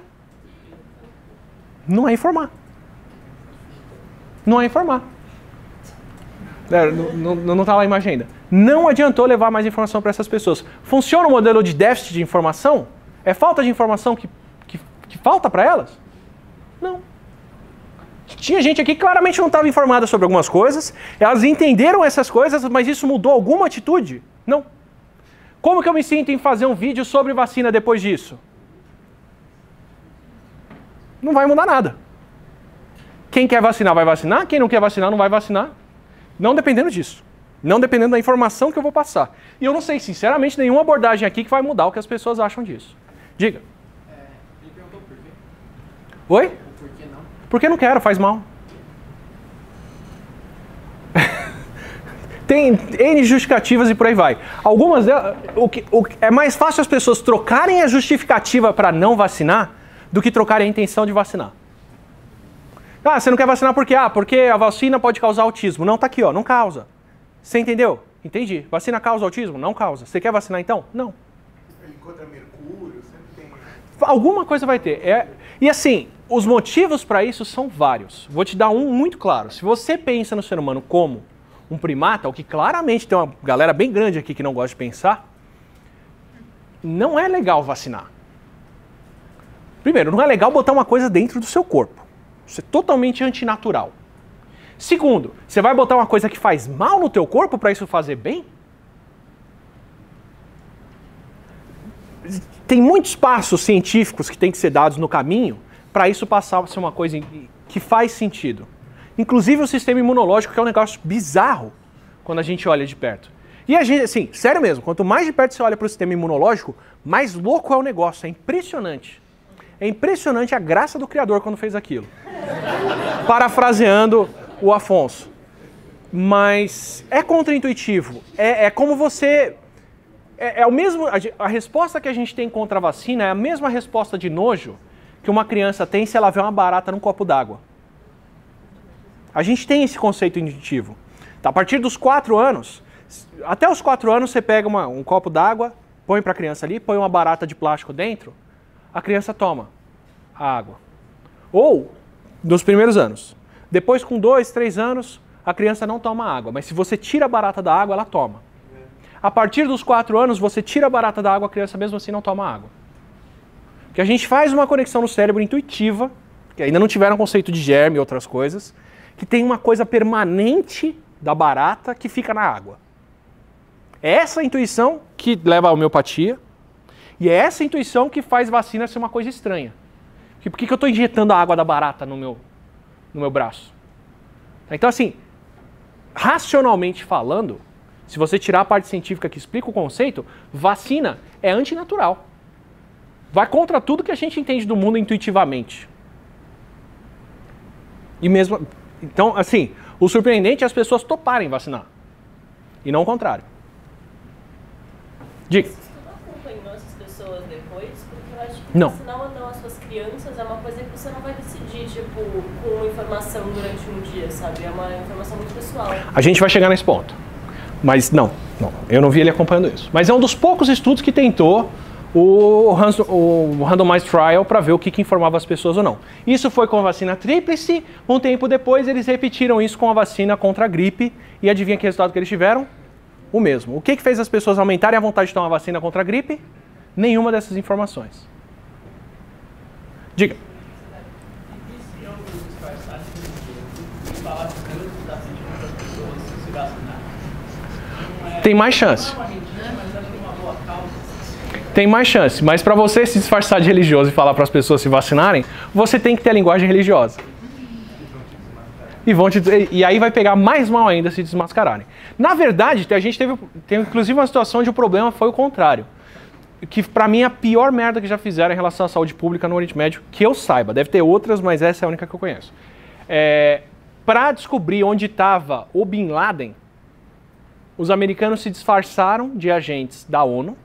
Não é informar. Não está lá a imagem ainda. Não adiantou levar mais informação para essas pessoas. Funciona o modelo de déficit de informação? É falta de informação que falta para elas? Não. Tinha gente aqui que claramente não estava informada sobre algumas coisas, elas entenderam essas coisas, mas isso mudou alguma atitude? Não. Como que eu me sinto em fazer um vídeo sobre vacina depois disso? Não vai mudar nada. Quem quer vacinar vai vacinar, quem não quer vacinar não vai vacinar. Não dependendo disso. Não dependendo da informação que eu vou passar. E eu não sei, sinceramente, nenhuma abordagem aqui que vai mudar o que as pessoas acham disso. Diga. Ele perguntou por quê? Oi? Por que não? Porque não quero, faz mal. Tem N justificativas e por aí vai. Algumas delas, é mais fácil as pessoas trocarem a justificativa para não vacinar do que trocarem a intenção de vacinar. Ah, você não quer vacinar por quê? Ah, porque a vacina pode causar autismo. Não, tá aqui, ó, não causa. Você entendeu? Entendi. Vacina causa autismo? Não causa. Você quer vacinar então? Não. Ele encontra mercúrio, sempre tem... Alguma coisa vai ter. E assim, os motivos para isso são vários. Vou te dar um muito claro. Se você pensa no ser humano como um primata, o que claramente tem uma galera bem grande aqui que não gosta de pensar, não é legal vacinar. Primeiro, não é legal botar uma coisa dentro do seu corpo. Isso é totalmente antinatural. Segundo, você vai botar uma coisa que faz mal no teu corpo para isso fazer bem? Tem muitos passos científicos que têm que ser dados no caminho para isso passar a ser uma coisa que faz sentido. Inclusive o sistema imunológico, que é um negócio bizarro quando a gente olha de perto. E a gente, assim, sério mesmo, quanto mais de perto você olha para o sistema imunológico, mais louco é o negócio, é impressionante. É impressionante a graça do Criador quando fez aquilo. Parafraseando o Afonso. Mas é contraintuitivo. É como você... É o mesmo... A resposta que a gente tem contra a vacina é a mesma resposta de nojo que uma criança tem se ela vê uma barata num copo d'água. A gente tem esse conceito intuitivo. Tá, a partir dos 4 anos, até os 4 anos você pega um copo d'água, põe para a criança ali, põe uma barata de plástico dentro, a criança toma a água. Ou, nos primeiros anos. Depois, com 2, 3 anos, a criança não toma água. Mas se você tira a barata da água, ela toma. A partir dos 4 anos, você tira a barata da água, a criança mesmo assim não toma água. Porque a gente faz uma conexão no cérebro intuitiva, que ainda não tiveram conceito de germe e outras coisas, que tem uma coisa permanente da barata que fica na água. É essa intuição que leva à homeopatia, e é essa intuição que faz vacina ser uma coisa estranha. Por que eu estou injetando a água da barata no meu braço? Então, assim, racionalmente falando, se você tirar a parte científica que explica o conceito, vacina é antinatural. Vai contra tudo que a gente entende do mundo intuitivamente. E mesmo... Então, assim, o surpreendente é as pessoas toparem vacinar. E não o contrário. Diga. Você acompanhou essas pessoas depois? Porque eu acho que não. Vacinar ou não as suas crianças é uma coisa que você não vai decidir, tipo, com uma informação durante um dia, sabe? É uma informação muito pessoal. A gente vai chegar nesse ponto. Mas não, eu não vi ele acompanhando isso. Mas é um dos poucos estudos que tentou o randomized trial para ver o que informava as pessoas ou não. Isso foi com a vacina tríplice, um tempo depois eles repetiram isso com a vacina contra a gripe e adivinha que resultado que eles tiveram? O mesmo. O que fez as pessoas aumentarem a vontade de tomar vacina contra a gripe? Nenhuma dessas informações. Diga. Tem mais chance. Tem mais chance, mas para você se disfarçar de religioso e falar para as pessoas se vacinarem, você tem que ter a linguagem religiosa. E aí vai pegar mais mal ainda se desmascararem. Na verdade, a gente teve inclusive uma situação onde o problema foi o contrário. Que para mim é a pior merda que já fizeram em relação à saúde pública no Oriente Médio, que eu saiba. Deve ter outras, mas essa é a única que eu conheço. Para descobrir onde estava o Bin Laden, os americanos se disfarçaram de agentes da ONU,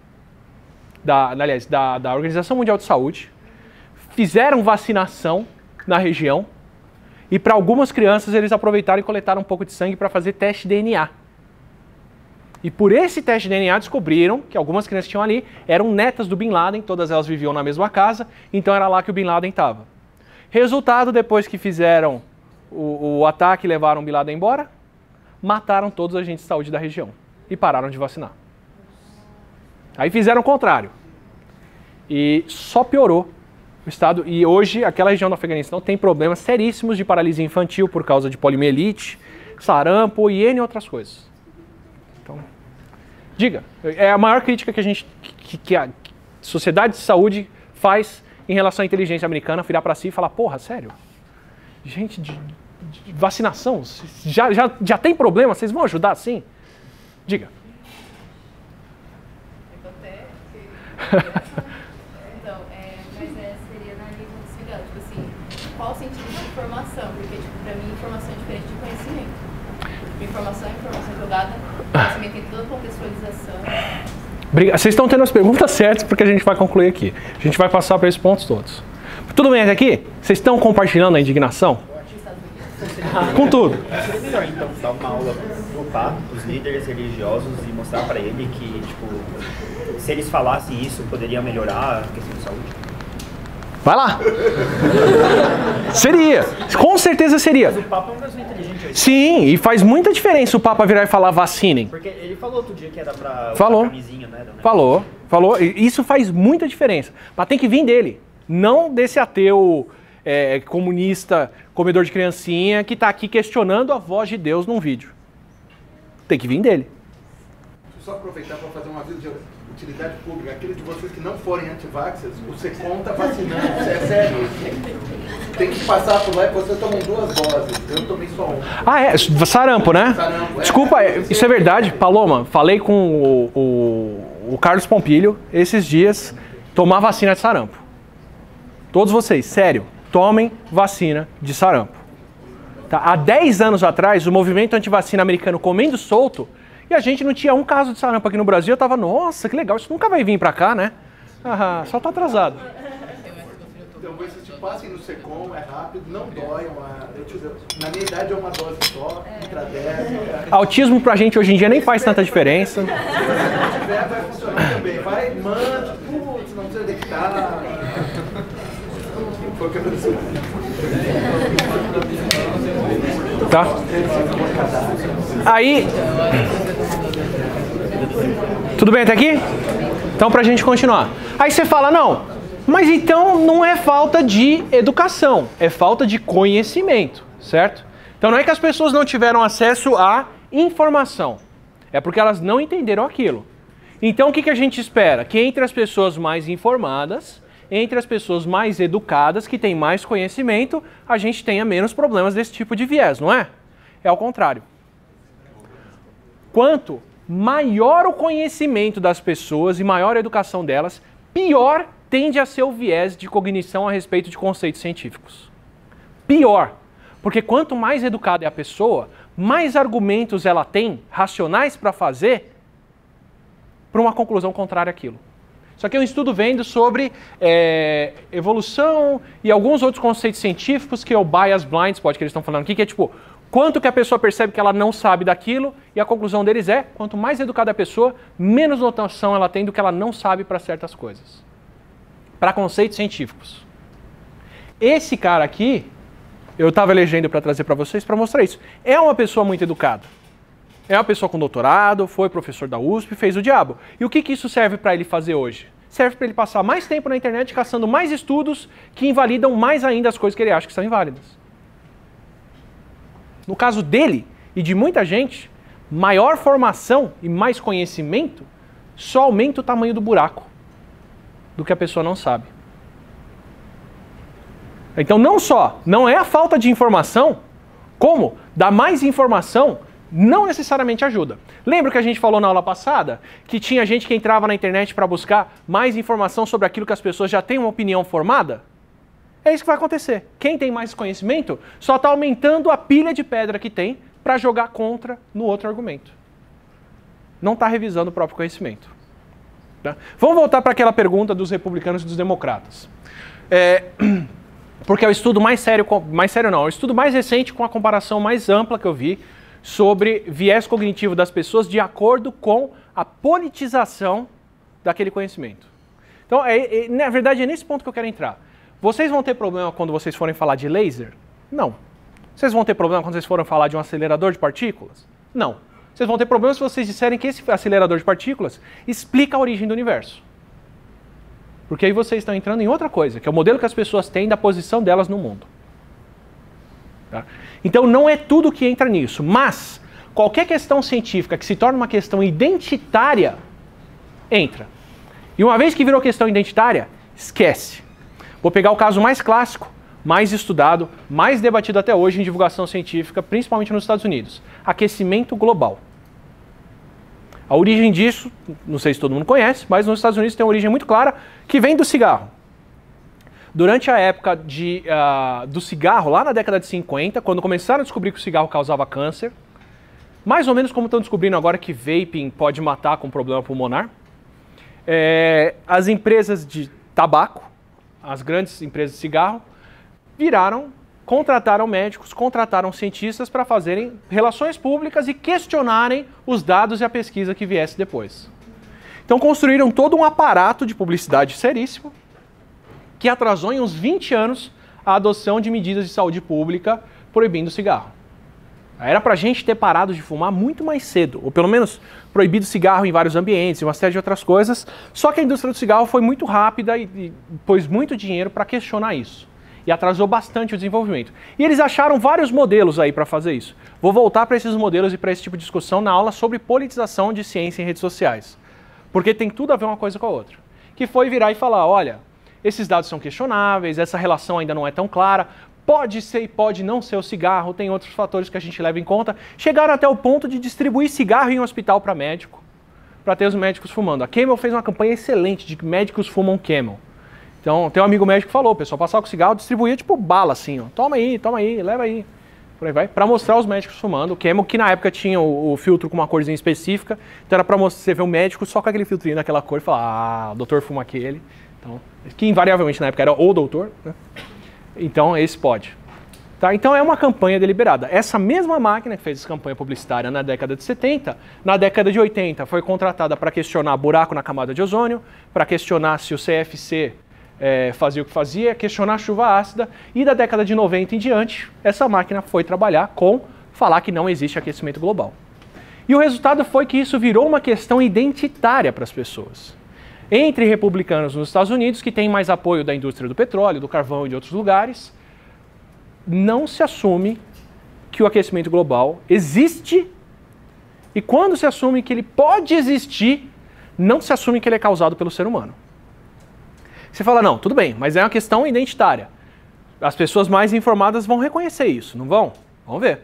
da Organização Mundial de Saúde, fizeram vacinação na região e para algumas crianças eles aproveitaram e coletaram um pouco de sangue para fazer teste de DNA. E por esse teste de DNA descobriram que algumas crianças que tinham ali eram netas do Bin Laden, todas elas viviam na mesma casa, então era lá que o Bin Laden estava. Resultado, depois que fizeram o ataque e levaram o Bin Laden embora, mataram todos os agentes de saúde da região e pararam de vacinar. Aí fizeram o contrário. E só piorou o estado. E hoje aquela região do Afeganistão tem problemas seríssimos de paralisia infantil por causa de poliomielite, sarampo e N outras coisas. Então, diga, é a maior crítica que a sociedade de saúde faz em relação à inteligência americana, virar para si e falar, porra, sério? Gente, de vacinação, já tem problema, vocês vão ajudar assim? Diga. Então, seria na linha do cigarro, tipo assim, qual o sentido de informação? Porque, tipo, pra mim, informação é diferente de conhecimento. Informação é informação jogada, conhecimento tem toda a contextualização. Vocês estão tendo as perguntas certas porque a gente vai concluir aqui. A gente vai passar para esses pontos todos. Tudo bem até aqui? Vocês estão compartilhando a indignação? Com tudo. Seria melhor, então, dar uma aula pro Papa, os líderes religiosos e mostrar para ele que, tipo, se eles falassem isso, poderia melhorar a questão de saúde? Vai lá. Seria. Com certeza seria. Mas o Papa é uma pessoa inteligente. Sim, e faz muita diferença o Papa virar e falar vacinem. Porque ele falou outro dia que era pra Falou. camisinha, né? Falou. Isso faz muita diferença. Mas tem que vir dele. Não desse ateu comunista, comedor de criancinha, que está aqui questionando a voz de Deus num vídeo. Tem que vir dele. Deixa eu só aproveitar para fazer um aviso de utilidade pública. Aqueles de vocês que não forem anti-vaxxers, o SECOM está vacinando. Isso é sério. Tem que passar por lá e vocês tomam 2 doses. Eu tomei só 1. Ah, é? Sarampo, né? Sarampo, Desculpa, isso é verdade. Paloma, falei com o Carlos Pompilho esses dias, tomar vacina de sarampo. Todos vocês, sério, tomem vacina de sarampo. Tá? Há 10 anos atrás, o movimento antivacina americano comendo solto, e a gente não tinha um caso de sarampo aqui no Brasil. Eu tava, nossa, que legal, isso nunca vai vir pra cá, né? Ah, só tá atrasado. Então, vocês te passem no SECOM, é rápido, não dói. Na minha idade é uma dose só, intradésica. Autismo pra gente hoje em dia nem faz tanta diferença. Se não tiver, vai funcionar também. Vai, manda, putz, não precisa deitar. Foi o que aconteceu. Tá? Aí... Tudo bem até aqui? Então, pra gente continuar. Aí você fala, não, mas então não é falta de educação, é falta de conhecimento, certo? Então não é que as pessoas não tiveram acesso à informação, é porque elas não entenderam aquilo. Então o que a gente espera? Que entre as pessoas mais informadas, entre as pessoas mais educadas, que têm mais conhecimento, a gente tenha menos problemas desse tipo de viés, não é? É ao contrário. Quanto maior o conhecimento das pessoas e maior a educação delas, pior tende a ser o viés de cognição a respeito de conceitos científicos. Pior. Porque quanto mais educada é a pessoa, mais argumentos ela tem, racionais, para fazer para uma conclusão contrária àquilo. Isso aqui é um estudo vendo sobre evolução e alguns outros conceitos científicos, que é o bias blind spot que eles estão falando aqui, que é tipo, quanto que a pessoa percebe que ela não sabe daquilo, e a conclusão deles é, quanto mais educada a pessoa, menos notação ela tem do que ela não sabe para certas coisas. Para conceitos científicos. Esse cara aqui, eu estava elegendo para trazer para vocês para mostrar isso. É uma pessoa muito educada. É uma pessoa com doutorado, foi professor da USP, fez o diabo. E o que isso serve para ele fazer hoje? Serve para ele passar mais tempo na internet caçando mais estudos que invalidam mais ainda as coisas que ele acha que são inválidas. No caso dele e de muita gente, maior formação e mais conhecimento só aumenta o tamanho do buraco do que a pessoa não sabe. Então não é a falta de informação, como dar mais informação não necessariamente ajuda. Lembra que a gente falou na aula passada que tinha gente que entrava na internet para buscar mais informação sobre aquilo que as pessoas já têm uma opinião formada? É isso que vai acontecer. Quem tem mais conhecimento só está aumentando a pilha de pedra que tem para jogar contra no outro argumento. Não está revisando o próprio conhecimento. Tá? Vamos voltar para aquela pergunta dos republicanos e dos democratas. Porque é o estudo mais sério não, é o estudo mais recente com a comparação mais ampla que eu vi sobre viés cognitivo das pessoas de acordo com a politização daquele conhecimento. Então, na verdade, é nesse ponto que eu quero entrar. Vocês vão ter problema quando vocês forem falar de laser? Não. Vocês vão ter problema quando vocês forem falar de um acelerador de partículas? Não. Vocês vão ter problemas se vocês disserem que esse acelerador de partículas explica a origem do universo. Porque aí vocês estão entrando em outra coisa, que é o modelo que as pessoas têm da posição delas no mundo. Tá? Então não é tudo que entra nisso, mas qualquer questão científica que se torne uma questão identitária, entra. E uma vez que virou questão identitária, esquece. Vou pegar o caso mais clássico, mais estudado, mais debatido até hoje em divulgação científica, principalmente nos Estados Unidos. Aquecimento global. A origem disso, não sei se todo mundo conhece, mas nos Estados Unidos tem uma origem muito clara, que vem do cigarro. Durante a época do cigarro, lá na década de 50, quando começaram a descobrir que o cigarro causava câncer, mais ou menos como estão descobrindo agora que vaping pode matar com problema pulmonar, as empresas de tabaco, as grandes empresas de cigarro, contrataram médicos, contrataram cientistas para fazerem relações públicas e questionarem os dados e a pesquisa que viesse depois. Então construíram todo um aparato de publicidade seríssimo que atrasou em uns 20 anos a adoção de medidas de saúde pública proibindo o cigarro. Era para a gente ter parado de fumar muito mais cedo, ou pelo menos proibido o cigarro em vários ambientes e uma série de outras coisas, só que a indústria do cigarro foi muito rápida e pôs muito dinheiro para questionar isso. E atrasou bastante o desenvolvimento. E eles acharam vários modelos aí para fazer isso. Vou voltar para esses modelos e para esse tipo de discussão na aula sobre politização de ciência em redes sociais. Porque tem tudo a ver uma coisa com a outra. Que foi virar e falar, olha, esses dados são questionáveis, essa relação ainda não é tão clara, pode ser e pode não ser o cigarro, tem outros fatores que a gente leva em conta. Chegaram até o ponto de distribuir cigarro em um hospital para médico, para ter os médicos fumando. A Camel fez uma campanha excelente de que médicos fumam Camel. Então, tem um amigo médico que falou, o pessoal passava com cigarro, distribuía tipo bala assim, ó. Toma aí, leva aí. Por aí vai, para mostrar os médicos fumando. O Camel, que na época tinha o filtro com uma corzinha específica, então era para você ver o médico só com aquele filtrinho daquela cor e falar, o doutor fuma aquele. Então, que invariavelmente na época era o doutor, né? Então esse pode. Tá? Então é uma campanha deliberada. Essa mesma máquina que fez essa campanha publicitária na década de 70, na década de 80 foi contratada para questionar buraco na camada de ozônio, para questionar se o CFC fazia o que fazia, questionar a chuva ácida, e da década de 90 em diante, essa máquina foi trabalhar com falar que não existe aquecimento global. E o resultado foi que isso virou uma questão identitária para as pessoas. Entre republicanos nos Estados Unidos, que têm mais apoio da indústria do petróleo, do carvão e de outros lugares, não se assume que o aquecimento global existe, e quando se assume que ele pode existir, não se assume que ele é causado pelo ser humano. Você fala, não, tudo bem, mas é uma questão identitária. As pessoas mais informadas vão reconhecer isso, não vão? Vamos ver.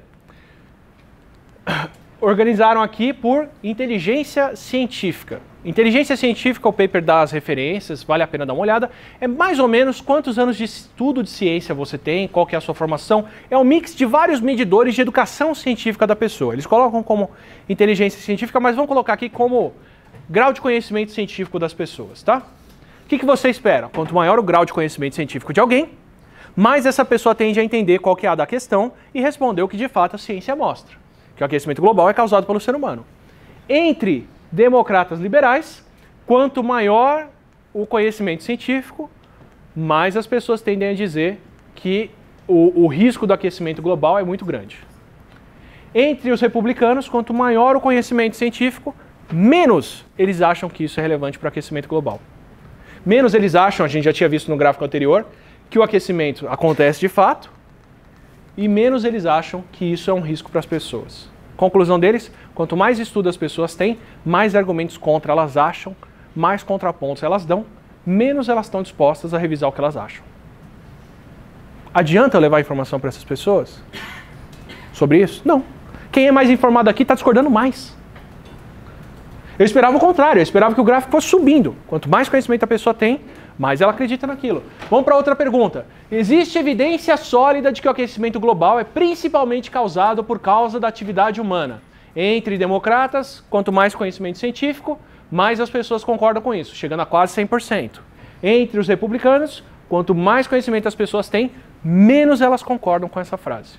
Organizaram aqui por inteligência científica. Inteligência científica, o paper dá as referências, vale a pena dar uma olhada. É mais ou menos quantos anos de estudo de ciência você tem, qual que é a sua formação. É um mix de vários medidores de educação científica da pessoa. Eles colocam como inteligência científica, mas vão colocar aqui como grau de conhecimento científico das pessoas, tá? O que você espera? Quanto maior o grau de conhecimento científico de alguém, mais essa pessoa tende a entender qual que é a da questão e responder o que de fato a ciência mostra, que o aquecimento global é causado pelo ser humano. Entre democratas liberais, quanto maior o conhecimento científico, mais as pessoas tendem a dizer que o risco do aquecimento global é muito grande. Entre os republicanos, quanto maior o conhecimento científico, menos eles acham que isso é relevante para o aquecimento global. Menos eles acham, a gente já tinha visto no gráfico anterior, que o aquecimento acontece de fato, e menos eles acham que isso é um risco para as pessoas. Conclusão deles, quanto mais estudo as pessoas têm, mais argumentos contra elas acham, mais contrapontos elas dão, menos elas estão dispostas a revisar o que elas acham. Adianta eu levar informação para essas pessoas sobre isso? Não. Quem é mais informado aqui está discordando mais. Eu esperava o contrário, eu esperava que o gráfico fosse subindo. Quanto mais conhecimento a pessoa tem, mais ela acredita naquilo. Vamos para outra pergunta. Existe evidência sólida de que o aquecimento global é principalmente causado por causa da atividade humana? Entre democratas, quanto mais conhecimento científico, mais as pessoas concordam com isso, chegando a quase 100%. Entre os republicanos, quanto mais conhecimento as pessoas têm, menos elas concordam com essa frase.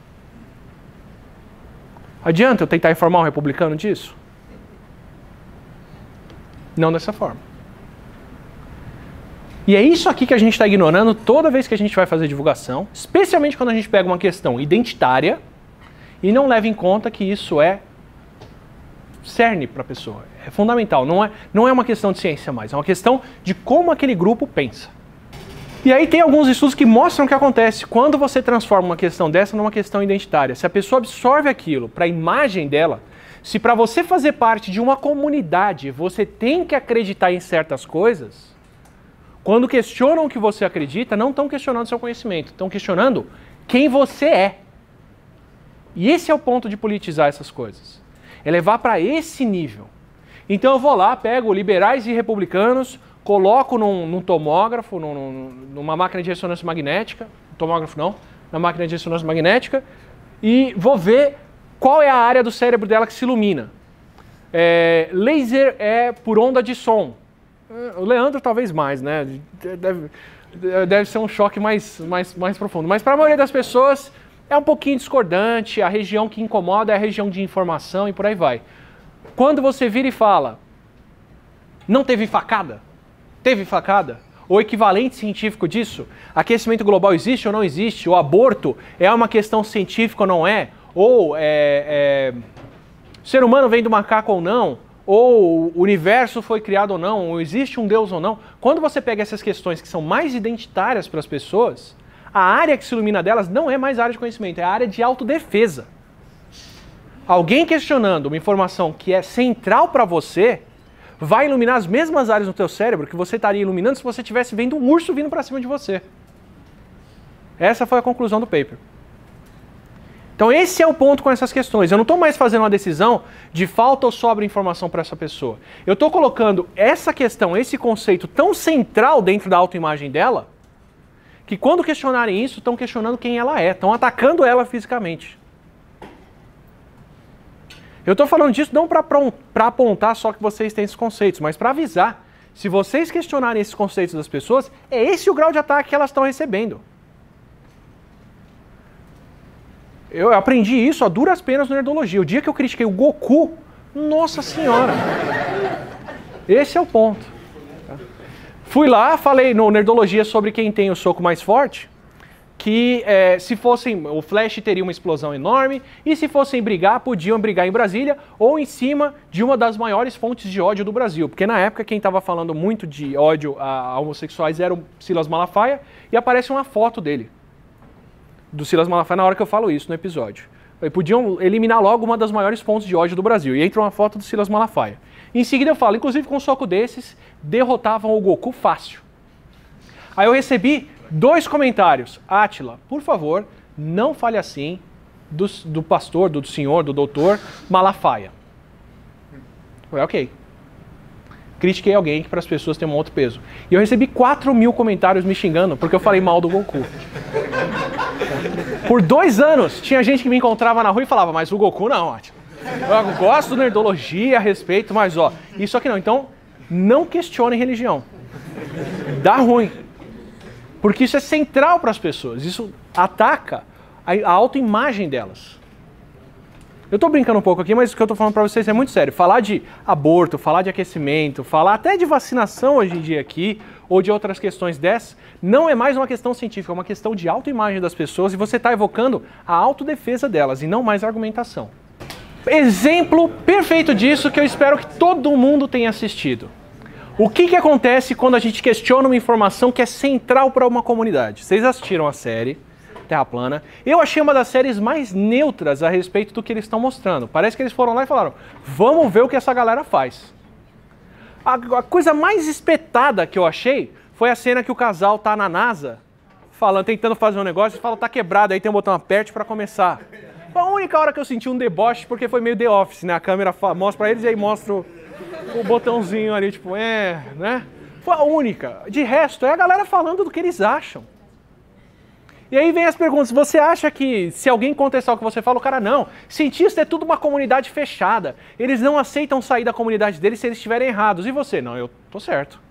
Adianta eu tentar informar um republicano disso? Não dessa forma. E é isso aqui que a gente está ignorando toda vez que a gente vai fazer divulgação, especialmente quando a gente pega uma questão identitária e não leva em conta que isso é cerne para a pessoa, é fundamental. Não é uma questão de ciência mais, é uma questão de como aquele grupo pensa. E aí tem alguns estudos que mostram o que acontece quando você transforma uma questão dessa numa questão identitária. Se a pessoa absorve aquilo para a imagem dela, se para você fazer parte de uma comunidade você tem que acreditar em certas coisas, quando questionam o que você acredita, não estão questionando seu conhecimento, estão questionando quem você é. E esse é o ponto de politizar essas coisas. É levar para esse nível. Então eu vou lá, pego liberais e republicanos, coloco num tomógrafo, numa máquina de ressonância magnética, tomógrafo não, na máquina de ressonância magnética, e vou ver qual é a área do cérebro dela que se ilumina. Laser é por onda de som. O Leandro talvez mais, né? Deve ser um choque mais profundo. Mas para a maioria das pessoas é um pouquinho discordante, a região que incomoda é a região de informação e por aí vai. Quando você vira e fala, não teve facada? Teve facada? O equivalente científico disso? Aquecimento global existe ou não existe? O aborto é uma questão científica ou não é? Ou ser humano vem do macaco ou não? Ou o universo foi criado ou não? Ou existe um Deus ou não? Quando você pega essas questões que são mais identitárias para as pessoas, a área que se ilumina delas não é mais área de conhecimento, é a área de autodefesa. Alguém questionando uma informação que é central para você vai iluminar as mesmas áreas no teu cérebro que você estaria iluminando se você estivesse vendo um urso vindo para cima de você. Essa foi a conclusão do paper. Então esse é o ponto com essas questões. Eu não estou mais fazendo uma decisão de falta ou sobra informação para essa pessoa. Eu estou colocando essa questão, esse conceito tão central dentro da autoimagem dela, que quando questionarem isso, estão questionando quem ela é, estão atacando ela fisicamente. Eu estou falando disso não para apontar só que vocês têm esses conceitos, mas para avisar. Se vocês questionarem esses conceitos das pessoas, é esse o grau de ataque que elas estão recebendo. Eu aprendi isso a duras penas no Nerdologia. O dia que eu critiquei o Goku, nossa senhora. Esse é o ponto. Fui lá, falei no Nerdologia sobre quem tem o soco mais forte, que se fossem, o Flash teria uma explosão enorme, e se fossem brigar, podiam brigar em Brasília ou em cima de uma das maiores fontes de ódio do Brasil. Porque na época quem estava falando muito de ódio a homossexuais era o Silas Malafaia, e aparece uma foto dele, do Silas Malafaia, na hora que eu falo isso no episódio. Podiam eliminar logo uma das maiores fontes de ódio do Brasil, e entra uma foto do Silas Malafaia. Em seguida eu falo, inclusive com um soco desses, derrotavam o Goku fácil. Aí eu recebi 2 comentários. Átila, por favor, não fale assim do pastor, do senhor, do doutor Malafaia. Foi ok. Critiquei alguém que para as pessoas tem um outro peso. E eu recebi 4.000 comentários me xingando porque eu falei mal do Goku. Por 2 anos, tinha gente que me encontrava na rua e falava, mas o Goku não, Átila. Eu gosto do Nerdologia, respeito, mas ó, isso aqui não. Então, não questionem religião. Dá ruim. Porque isso é central para as pessoas. Isso ataca a autoimagem delas. Eu estou brincando um pouco aqui, mas o que eu estou falando para vocês é muito sério. Falar de aborto, falar de aquecimento, falar até de vacinação hoje em dia aqui, ou de outras questões dessas, não é mais uma questão científica, é uma questão de autoimagem das pessoas e você está evocando a autodefesa delas e não mais a argumentação. Exemplo perfeito disso que eu espero que todo mundo tenha assistido. O que acontece quando a gente questiona uma informação que é central para uma comunidade? Vocês assistiram a série Terra Plana. Eu achei uma das séries mais neutras a respeito do que eles estão mostrando. Parece que eles foram lá e falaram, vamos ver o que essa galera faz. A coisa mais espetada que eu achei foi a cena que o casal tá na NASA, tentando fazer um negócio e fala, tá quebrado, aí tem um botão aperte para começar. Foi a única hora que eu senti um deboche, porque foi meio The Office, né? A câmera mostra pra eles e aí mostra o botãozinho ali, tipo, né? Foi a única. De resto, é a galera falando do que eles acham. E aí vem as perguntas, você acha que se alguém contestar o que você fala, o cara não. Cientista é tudo uma comunidade fechada. Eles não aceitam sair da comunidade deles se eles estiverem errados. E você? Não, eu tô certo.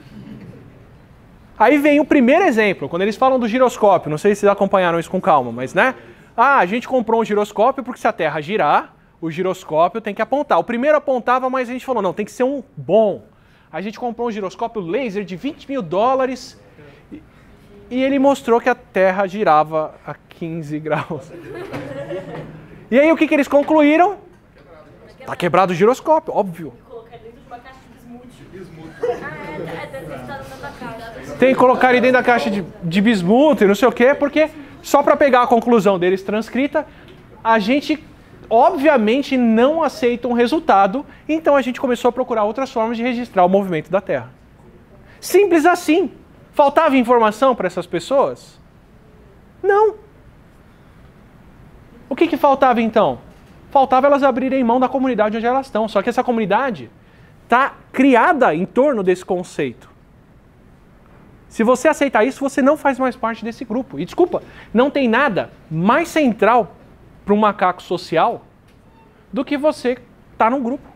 Aí vem o primeiro exemplo, quando eles falam do giroscópio. Não sei se vocês acompanharam isso com calma, mas né? A gente comprou um giroscópio porque se a Terra girar, o giroscópio tem que apontar. O primeiro apontava, mas a gente falou, não, tem que ser um bom. A gente comprou um giroscópio laser de $20.000 e ele mostrou que a Terra girava a 15 graus. E aí o que eles concluíram? Tá quebrado o giroscópio, óbvio. E colocar dentro de uma caixa de bismuth. Deve estar dentro da caixa. Tem que colocar ele dentro da caixa de bismuth e não sei o quê, porque só para pegar a conclusão deles transcrita, a gente obviamente não aceita um resultado, então a gente começou a procurar outras formas de registrar o movimento da Terra. Simples assim. Faltava informação para essas pessoas? Não. O que faltava então? Faltava elas abrirem mão da comunidade onde elas estão. Só que essa comunidade está criada em torno desse conceito. Se você aceitar isso, você não faz mais parte desse grupo. E desculpa, não tem nada mais central para um macaco social do que você estar num grupo.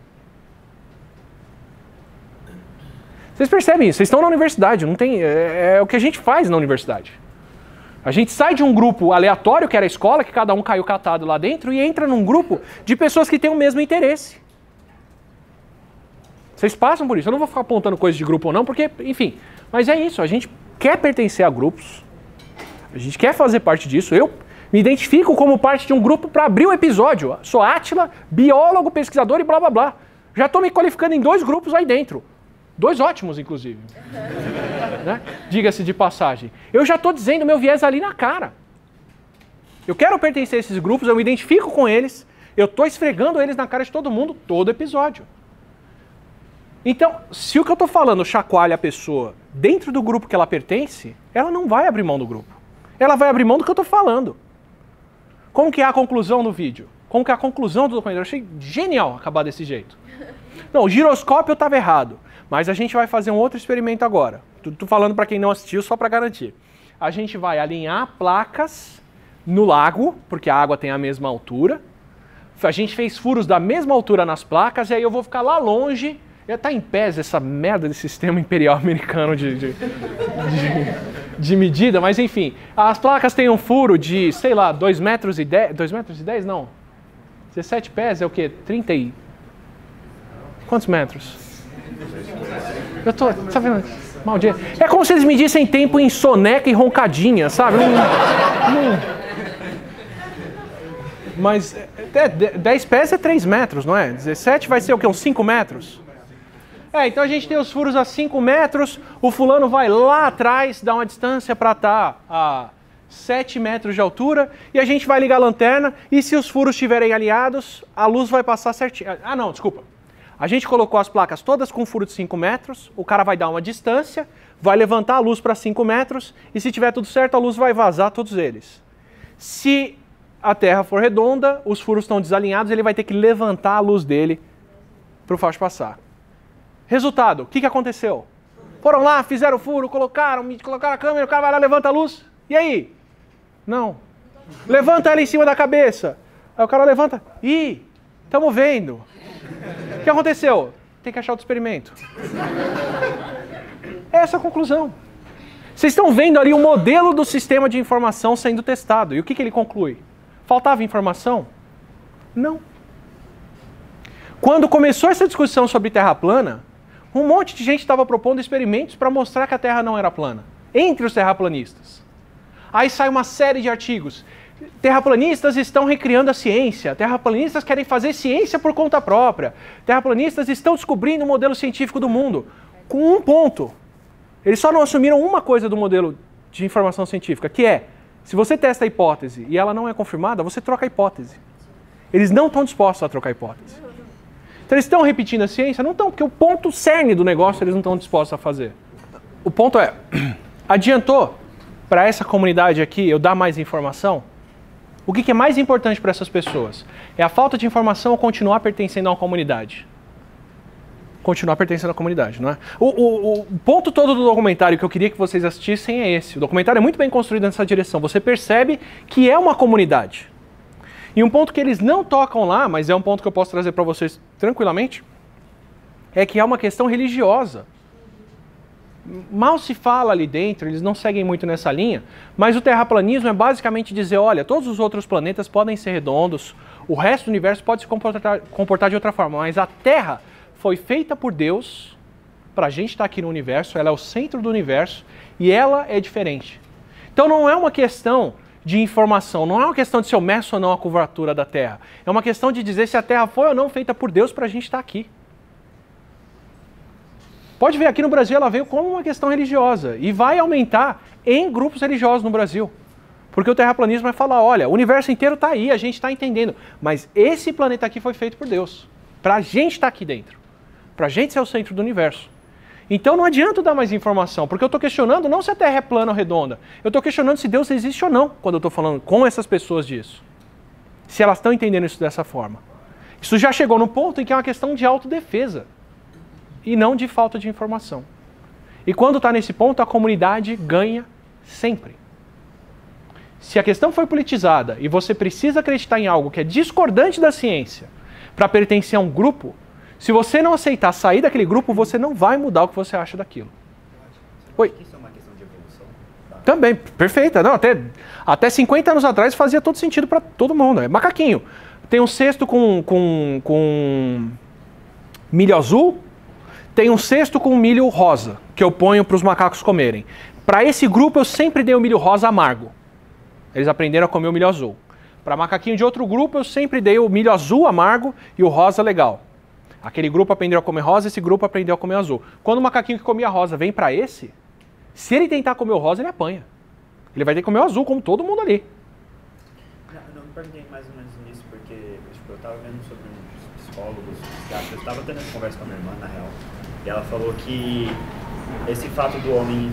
Vocês percebem isso? Vocês estão na universidade, não tem, é o que a gente faz na universidade. A gente sai de um grupo aleatório, que era a escola, que cada um caiu catado lá dentro, e entra num grupo de pessoas que têm o mesmo interesse. Vocês passam por isso. Eu não vou ficar apontando coisa de grupo ou não, porque, enfim. Mas é isso, a gente quer pertencer a grupos, a gente quer fazer parte disso. Eu me identifico como parte de um grupo para abrir o episódio. Sou Átila, biólogo, pesquisador e blá blá blá. Já estou me qualificando em 2 grupos aí dentro. 2 ótimos, inclusive. Né? Diga-se de passagem. Eu já estou dizendo meu viés ali na cara. Eu quero pertencer a esses grupos, eu me identifico com eles, eu estou esfregando eles na cara de todo mundo, todo episódio. Então, se o que eu estou falando chacoalha a pessoa dentro do grupo que ela pertence, ela não vai abrir mão do grupo. Ela vai abrir mão do que eu estou falando. Como que é a conclusão do vídeo? Como que é a conclusão do documentário? Eu achei genial acabar desse jeito. Não, o giroscópio estava errado. Mas a gente vai fazer um outro experimento agora. Estou falando para quem não assistiu, só para garantir. A gente vai alinhar placas no lago, porque a água tem a mesma altura. A gente fez furos da mesma altura nas placas, e aí eu vou ficar lá longe. Está em pés essa merda desse sistema imperial americano de medida, mas enfim. As placas têm um furo de, sei lá, 2 metros e 10... 2 metros e 10? Não. 17 pés é o quê? 30 e... Quantos metros? Eu tô, tá vendo? Maldito. É como se eles medissem tempo em soneca e roncadinha, sabe? Mas 10 pés é 3 metros, não é? 17 vai ser o quê? Uns 5 metros? Então a gente tem os furos a 5 metros, o fulano vai lá atrás, dá uma distância para estar a 7 metros de altura, e a gente vai ligar a lanterna, e se os furos estiverem alinhados, a luz vai passar certinho. Ah não, desculpa. A gente colocou as placas todas com furo de 5 metros, o cara vai dar uma distância, vai levantar a luz para 5 metros, e se tiver tudo certo, a luz vai vazar todos eles. Se a Terra for redonda, os furos estão desalinhados, ele vai ter que levantar a luz dele para o facho passar. Resultado, o que aconteceu? Foram lá, fizeram o furo, colocaram a câmera, o cara vai lá, levanta a luz, e aí? Não. Levanta ela em cima da cabeça. Aí o cara levanta, estamos vendo. O que aconteceu? Tem que achar outro experimento. Essa é a conclusão. Vocês estão vendo ali o modelo do sistema de informação sendo testado. E o que ele conclui? Faltava informação? Não. Quando começou essa discussão sobre Terra plana, um monte de gente estava propondo experimentos para mostrar que a Terra não era plana. Entre os terraplanistas. Aí sai uma série de artigos. Terraplanistas estão recriando a ciência, terraplanistas querem fazer ciência por conta própria, terraplanistas estão descobrindo o modelo científico do mundo, com um ponto. Eles só não assumiram uma coisa do modelo de informação científica, que é, se você testa a hipótese e ela não é confirmada, você troca a hipótese. Eles não estão dispostos a trocar a hipótese. Então eles estão repetindo a ciência? Não estão, porque o ponto cerne do negócio eles não estão dispostos a fazer. O ponto é, adiantou para essa comunidade aqui eu dar mais informação? O que é mais importante para essas pessoas? É a falta de informação ou continuar pertencendo a uma comunidade? Continuar pertencendo à comunidade, não é? O ponto todo do documentário que eu queria que vocês assistissem é esse. O documentário é muito bem construído nessa direção. Você percebe que é uma comunidade. E um ponto que eles não tocam lá, mas é um ponto que eu posso trazer para vocês tranquilamente, é que é uma questão religiosa. Mal se fala ali dentro, eles não seguem muito nessa linha, mas o terraplanismo é basicamente dizer, olha, todos os outros planetas podem ser redondos, o resto do universo pode se comportar de outra forma, mas a Terra foi feita por Deus para a gente estar aqui no universo, ela é o centro do universo e ela é diferente. Então não é uma questão de informação, não é uma questão de se eu meço ou não a curvatura da Terra. É uma questão de dizer se a Terra foi ou não feita por Deus para a gente estar aqui. Pode ver, aqui no Brasil ela veio como uma questão religiosa e vai aumentar em grupos religiosos no Brasil. Porque o terraplanismo vai falar, olha, o universo inteiro está aí, a gente está entendendo, mas esse planeta aqui foi feito por Deus, para a gente estar aqui dentro, para a gente ser o centro do universo. Então não adianta dar mais informação, porque eu estou questionando não se a Terra é plana ou redonda, eu estou questionando se Deus existe ou não, quando eu estou falando com essas pessoas disso. Se elas estão entendendo isso dessa forma. Isso já chegou no ponto em que é uma questão de autodefesa, e não de falta de informação. E quando está nesse ponto, a comunidade ganha sempre. Se a questão foi politizada e você precisa acreditar em algo que é discordante da ciência para pertencer a um grupo, se você não aceitar sair daquele grupo, você não vai mudar o que você acha daquilo. Oi? Isso é uma questão de evolução? Também, perfeita. Não, até 50 anos atrás fazia todo sentido para todo mundo. É macaquinho. Tem um cesto com milho azul, tem um cesto com milho rosa, que eu ponho para os macacos comerem. Para esse grupo eu sempre dei o milho rosa amargo. Eles aprenderam a comer o milho azul. Para macaquinho de outro grupo eu sempre dei o milho azul amargo e o rosa legal. Aquele grupo aprendeu a comer rosa, esse grupo aprendeu a comer azul. Quando o macaquinho que comia rosa vem para esse, se ele tentar comer o rosa, ele apanha. Ele vai ter que comer o azul, como todo mundo ali. Não me perguntei mais ou menos nisso, porque tipo, eu estava vendo sobre uns psicólogos, psiquiatras, eu estava tendo essa conversa com a minha irmã, na real, e ela falou que esse fato do homem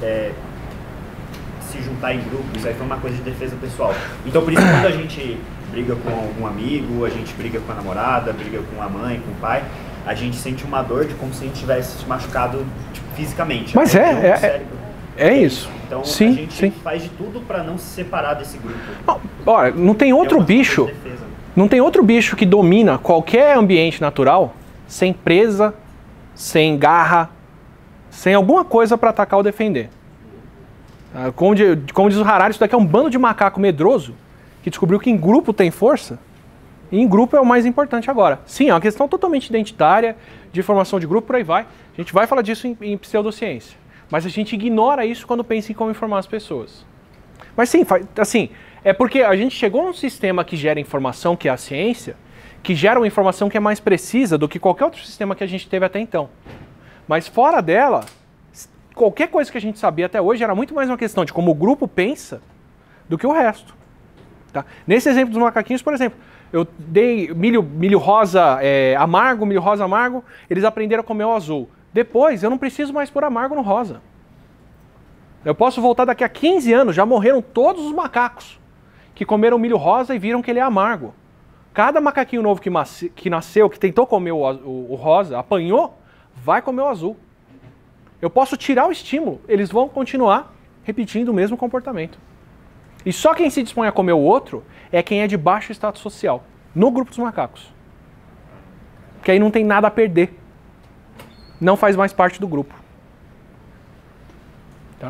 se juntar em grupos, isso aí foi uma coisa de defesa pessoal. Então por isso quando a gente briga com algum amigo, a gente briga com a namorada, briga com a mãe, com o pai, a gente sente uma dor de como se a gente tivesse se machucado tipo, fisicamente. Mas é isso. Então sim, a gente sim. faz de tudo para não se separar desse grupo. Olha, não tem outro bicho, não tem outro bicho que domina qualquer ambiente natural sem presa, sem garra, sem alguma coisa para atacar ou defender. Como diz o Harari, isso daqui é um bando de macaco medroso que descobriu que em grupo tem força e em grupo é o mais importante agora. Sim, é uma questão totalmente identitária, de formação de grupo, por aí vai. A gente vai falar disso em pseudociência, mas a gente ignora isso quando pensa em como informar as pessoas. Mas sim, assim, é porque a gente chegou num sistema que gera informação, que é a ciência, que gera uma informação que é mais precisa do que qualquer outro sistema que a gente teve até então. Mas fora dela, qualquer coisa que a gente sabia até hoje era muito mais uma questão de como o grupo pensa do que o resto. Tá? Nesse exemplo dos macaquinhos, por exemplo, eu dei milho rosa amargo, eles aprenderam a comer o azul. Depois, eu não preciso mais pôr amargo no rosa. Eu posso voltar daqui a 15 anos, já morreram todos os macacos que comeram milho rosa e viram que ele é amargo. Cada macaquinho novo que nasceu, que tentou comer o rosa, apanhou, vai comer o azul. Eu posso tirar o estímulo, eles vão continuar repetindo o mesmo comportamento. E só quem se dispõe a comer o outro é quem é de baixo status social, no grupo dos macacos. Porque aí não tem nada a perder. Não faz mais parte do grupo. Tá?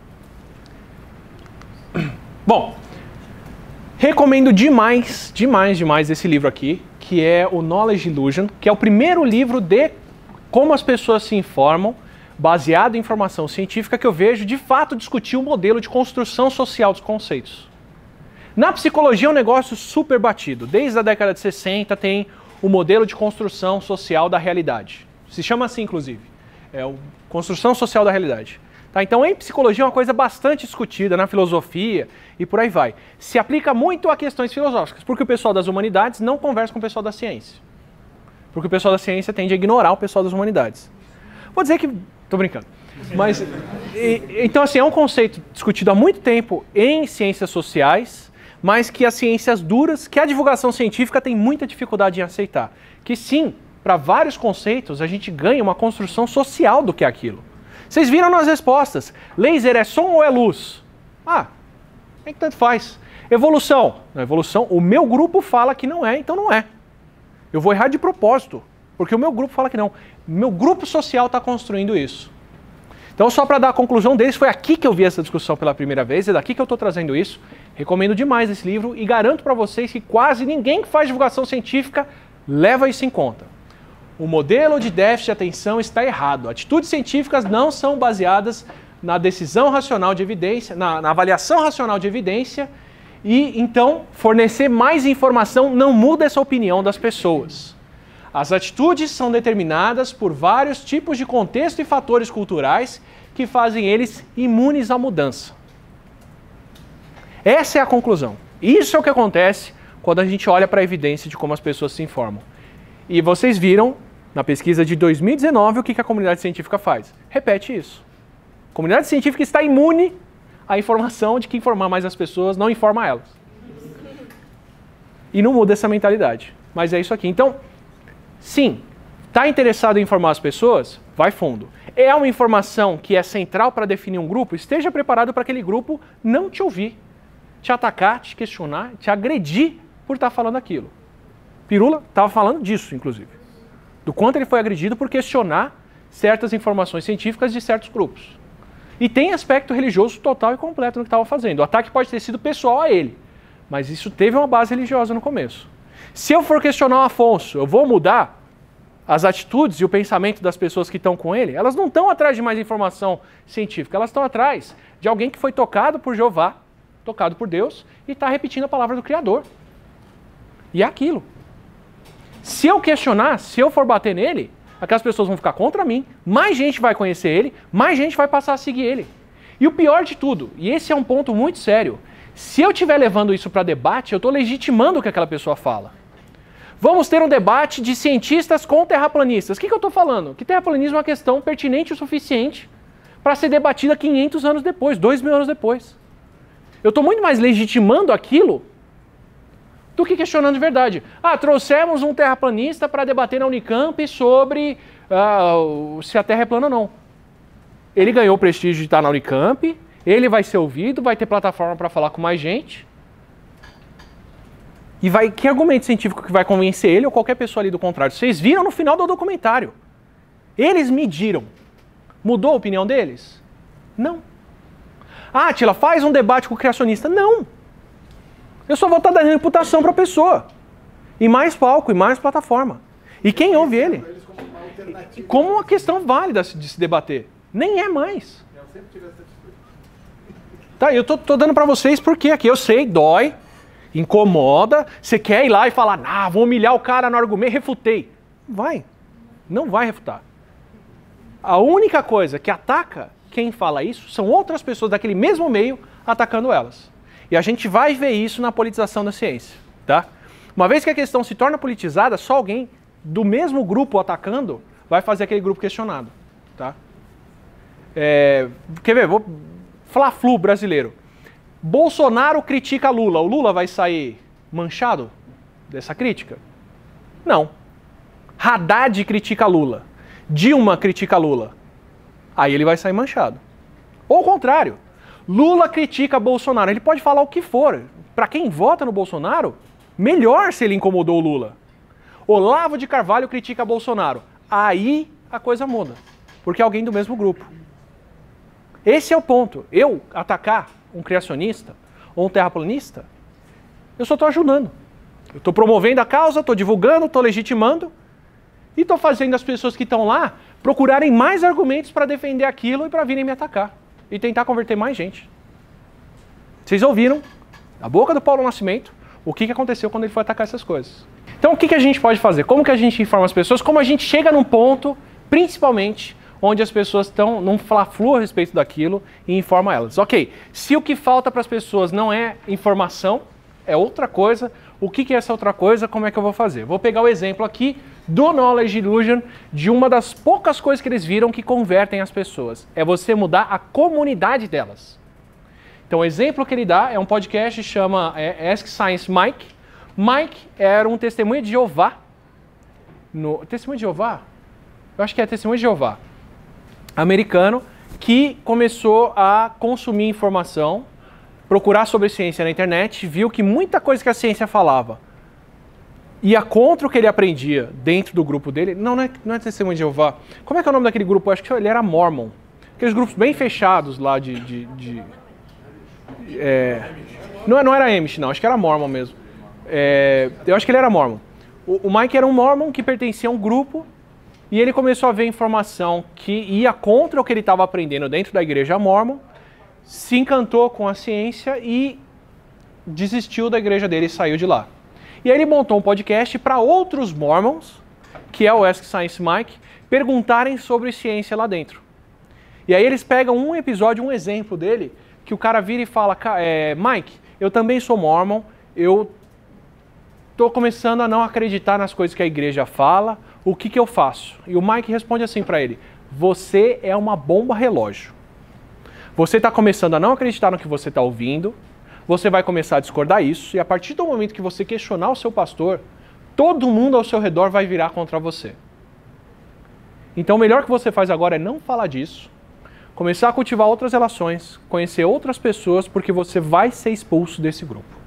Bom, recomendo demais esse livro aqui, que é o Knowledge Illusion, que é o primeiro livro de como as pessoas se informam, baseado em informação científica, que eu vejo de fato discutir o modelo de construção social dos conceitos. Na psicologia é um negócio super batido. Desde a década de 60 tem o modelo de construção social da realidade. Se chama assim, inclusive. É a construção social da realidade. Tá? Então, em psicologia é uma coisa bastante discutida, na filosofia e por aí vai. Se aplica muito a questões filosóficas, porque o pessoal das humanidades não conversa com o pessoal da ciência. Porque o pessoal da ciência tende a ignorar o pessoal das humanidades. Vou dizer que... Tô brincando. Mas, então, assim, é um conceito discutido há muito tempo em ciências sociais, mas que as ciências duras, que a divulgação científica tem muita dificuldade em aceitar. Que sim, para vários conceitos, a gente ganha uma construção social do que é aquilo. Vocês viram nas respostas. Laser é som ou é luz? É que tanto faz. Evolução. Na evolução, o meu grupo fala que não é, então não é. Eu vou errar de propósito, porque o meu grupo fala que não. Meu grupo social está construindo isso. Então, só para dar a conclusão deles, foi aqui que eu vi essa discussão pela primeira vez, é daqui que eu estou trazendo isso. Recomendo demais esse livro e garanto para vocês que quase ninguém que faz divulgação científica leva isso em conta. O modelo de déficit de atenção está errado. Atitudes científicas não são baseadas na decisão racional de evidência, na avaliação racional de evidência E então, fornecer mais informação não muda essa opinião das pessoas. As atitudes são determinadas por vários tipos de contexto e fatores culturais que fazem eles imunes à mudança. Essa é a conclusão. Isso é o que acontece quando a gente olha para a evidência de como as pessoas se informam. E vocês viram, na pesquisa de 2019, o que a comunidade científica faz? Repete isso. A comunidade científica está imune à informação de que informar mais as pessoas não informa elas. E não muda essa mentalidade. Mas é isso aqui. Então, sim, está interessado em informar as pessoas? Vai fundo. É uma informação que é central para definir um grupo? Esteja preparado para aquele grupo não te ouvir, te atacar, te questionar, te agredir por estar falando aquilo. Pirula estava falando disso, inclusive. Do quanto ele foi agredido por questionar certas informações científicas de certos grupos. E tem aspecto religioso total e completo no que estava fazendo. O ataque pode ter sido pessoal a ele, mas isso teve uma base religiosa no começo. Se eu for questionar o Afonso, eu vou mudar as atitudes e o pensamento das pessoas que estão com ele? Elas não estão atrás de mais informação científica, elas estão atrás de alguém que foi tocado por Jeová, tocado por Deus, e está repetindo a palavra do Criador. E é aquilo. Se eu questionar, se eu for bater nele, aquelas pessoas vão ficar contra mim, mais gente vai conhecer ele, mais gente vai passar a seguir ele. E o pior de tudo, e esse é um ponto muito sério, se eu estiver levando isso para debate, eu estou legitimando o que aquela pessoa fala. Vamos ter um debate de cientistas com terraplanistas. O que eu estou falando? Que terraplanismo é uma questão pertinente o suficiente para ser debatida 500 anos depois, 2000 anos depois. Eu estou muito mais legitimando aquilo do que questionando de verdade. Ah, trouxemos um terraplanista para debater na Unicamp sobre se a Terra é plana ou não. Ele ganhou o prestígio de estar na Unicamp, ele vai ser ouvido, vai ter plataforma para falar com mais gente. E que argumento científico que vai convencer ele ou qualquer pessoa ali do contrário? Vocês viram no final do documentário. Eles mediram. Mudou a opinião deles? Não. Ah, Tila, faz um debate com o criacionista. Não. Eu só vou estar dando reputação para a pessoa. E mais palco, e mais plataforma. E quem ouve ele? Como uma questão válida de se debater. Nem é mais. Eu sempre tive essa atitude. Tá, eu tô dando para vocês porque aqui eu sei, dói, incomoda. Você quer ir lá e falar, vou humilhar o cara no argumento, refutei. Vai. Não vai refutar. A única coisa que ataca quem fala isso são outras pessoas daquele mesmo meio atacando elas. E a gente vai ver isso na politização da ciência, tá? Uma vez que a questão se torna politizada, só alguém do mesmo grupo atacando vai fazer aquele grupo questionado, tá? Quer ver? Fla-Flu brasileiro. Bolsonaro critica Lula. O Lula vai sair manchado dessa crítica? Não. Haddad critica Lula. Dilma critica Lula. Aí ele vai sair manchado. Ou o contrário. Lula critica Bolsonaro. Ele pode falar o que for. Para quem vota no Bolsonaro, melhor se ele incomodou o Lula. Olavo de Carvalho critica Bolsonaro. Aí a coisa muda. Porque é alguém do mesmo grupo. Esse é o ponto. Eu atacar um criacionista ou um terraplanista, eu só estou ajudando. Eu estou promovendo a causa, estou divulgando, estou legitimando e estou fazendo as pessoas que estão lá procurarem mais argumentos para defender aquilo e para virem me atacar. E tentar converter mais gente. Vocês ouviram, da boca do Paulo Nascimento, o que aconteceu quando ele foi atacar essas coisas. Então o que a gente pode fazer? Como que a gente informa as pessoas? Como a gente chega num ponto, principalmente, onde as pessoas estão num fla-flu a respeito daquilo e informa elas. Ok, se o que falta para as pessoas não é informação, é outra coisa, o que é essa outra coisa, como é que eu vou fazer? Vou pegar o exemplo aqui do Knowledge Illusion, de uma das poucas coisas que eles viram que convertem as pessoas. É você mudar a comunidade delas. Então o exemplo que ele dá é um podcast que chama Ask Science Mike. Mike era um testemunha de Jeová. Testemunha de Jeová? Eu acho que é testemunha de Jeová. Americano, que começou a consumir informação, procurar sobre ciência na internet, viu que muita coisa que a ciência falava ia contra o que ele aprendia dentro do grupo dele. Não é testemunha de Jeová. Como é que é o nome daquele grupo? Eu acho que ele era Mormon. Aqueles grupos bem fechados lá não era Amish, não. Acho que era Mormon mesmo. Eu acho que ele era Mormon. O Mike era um Mormon que pertencia a um grupo e ele começou a ver informação que ia contra o que ele estava aprendendo dentro da igreja Mormon, se encantou com a ciência e desistiu da igreja dele e saiu de lá. E aí ele montou um podcast para outros Mormons, que é o Ask Science Mike, perguntarem sobre ciência lá dentro. E aí eles pegam um episódio, um exemplo dele, que o cara vira e fala, Mike, eu também sou Mormon, eu estou começando a não acreditar nas coisas que a igreja fala, o que eu faço? E o Mike responde assim para ele, você é uma bomba relógio. Você está começando a não acreditar no que você está ouvindo, você vai começar a discordar isso, e a partir do momento que você questionar o seu pastor, todo mundo ao seu redor vai virar contra você. Então o melhor que você faz agora é não falar disso, começar a cultivar outras relações, conhecer outras pessoas, porque você vai ser expulso desse grupo.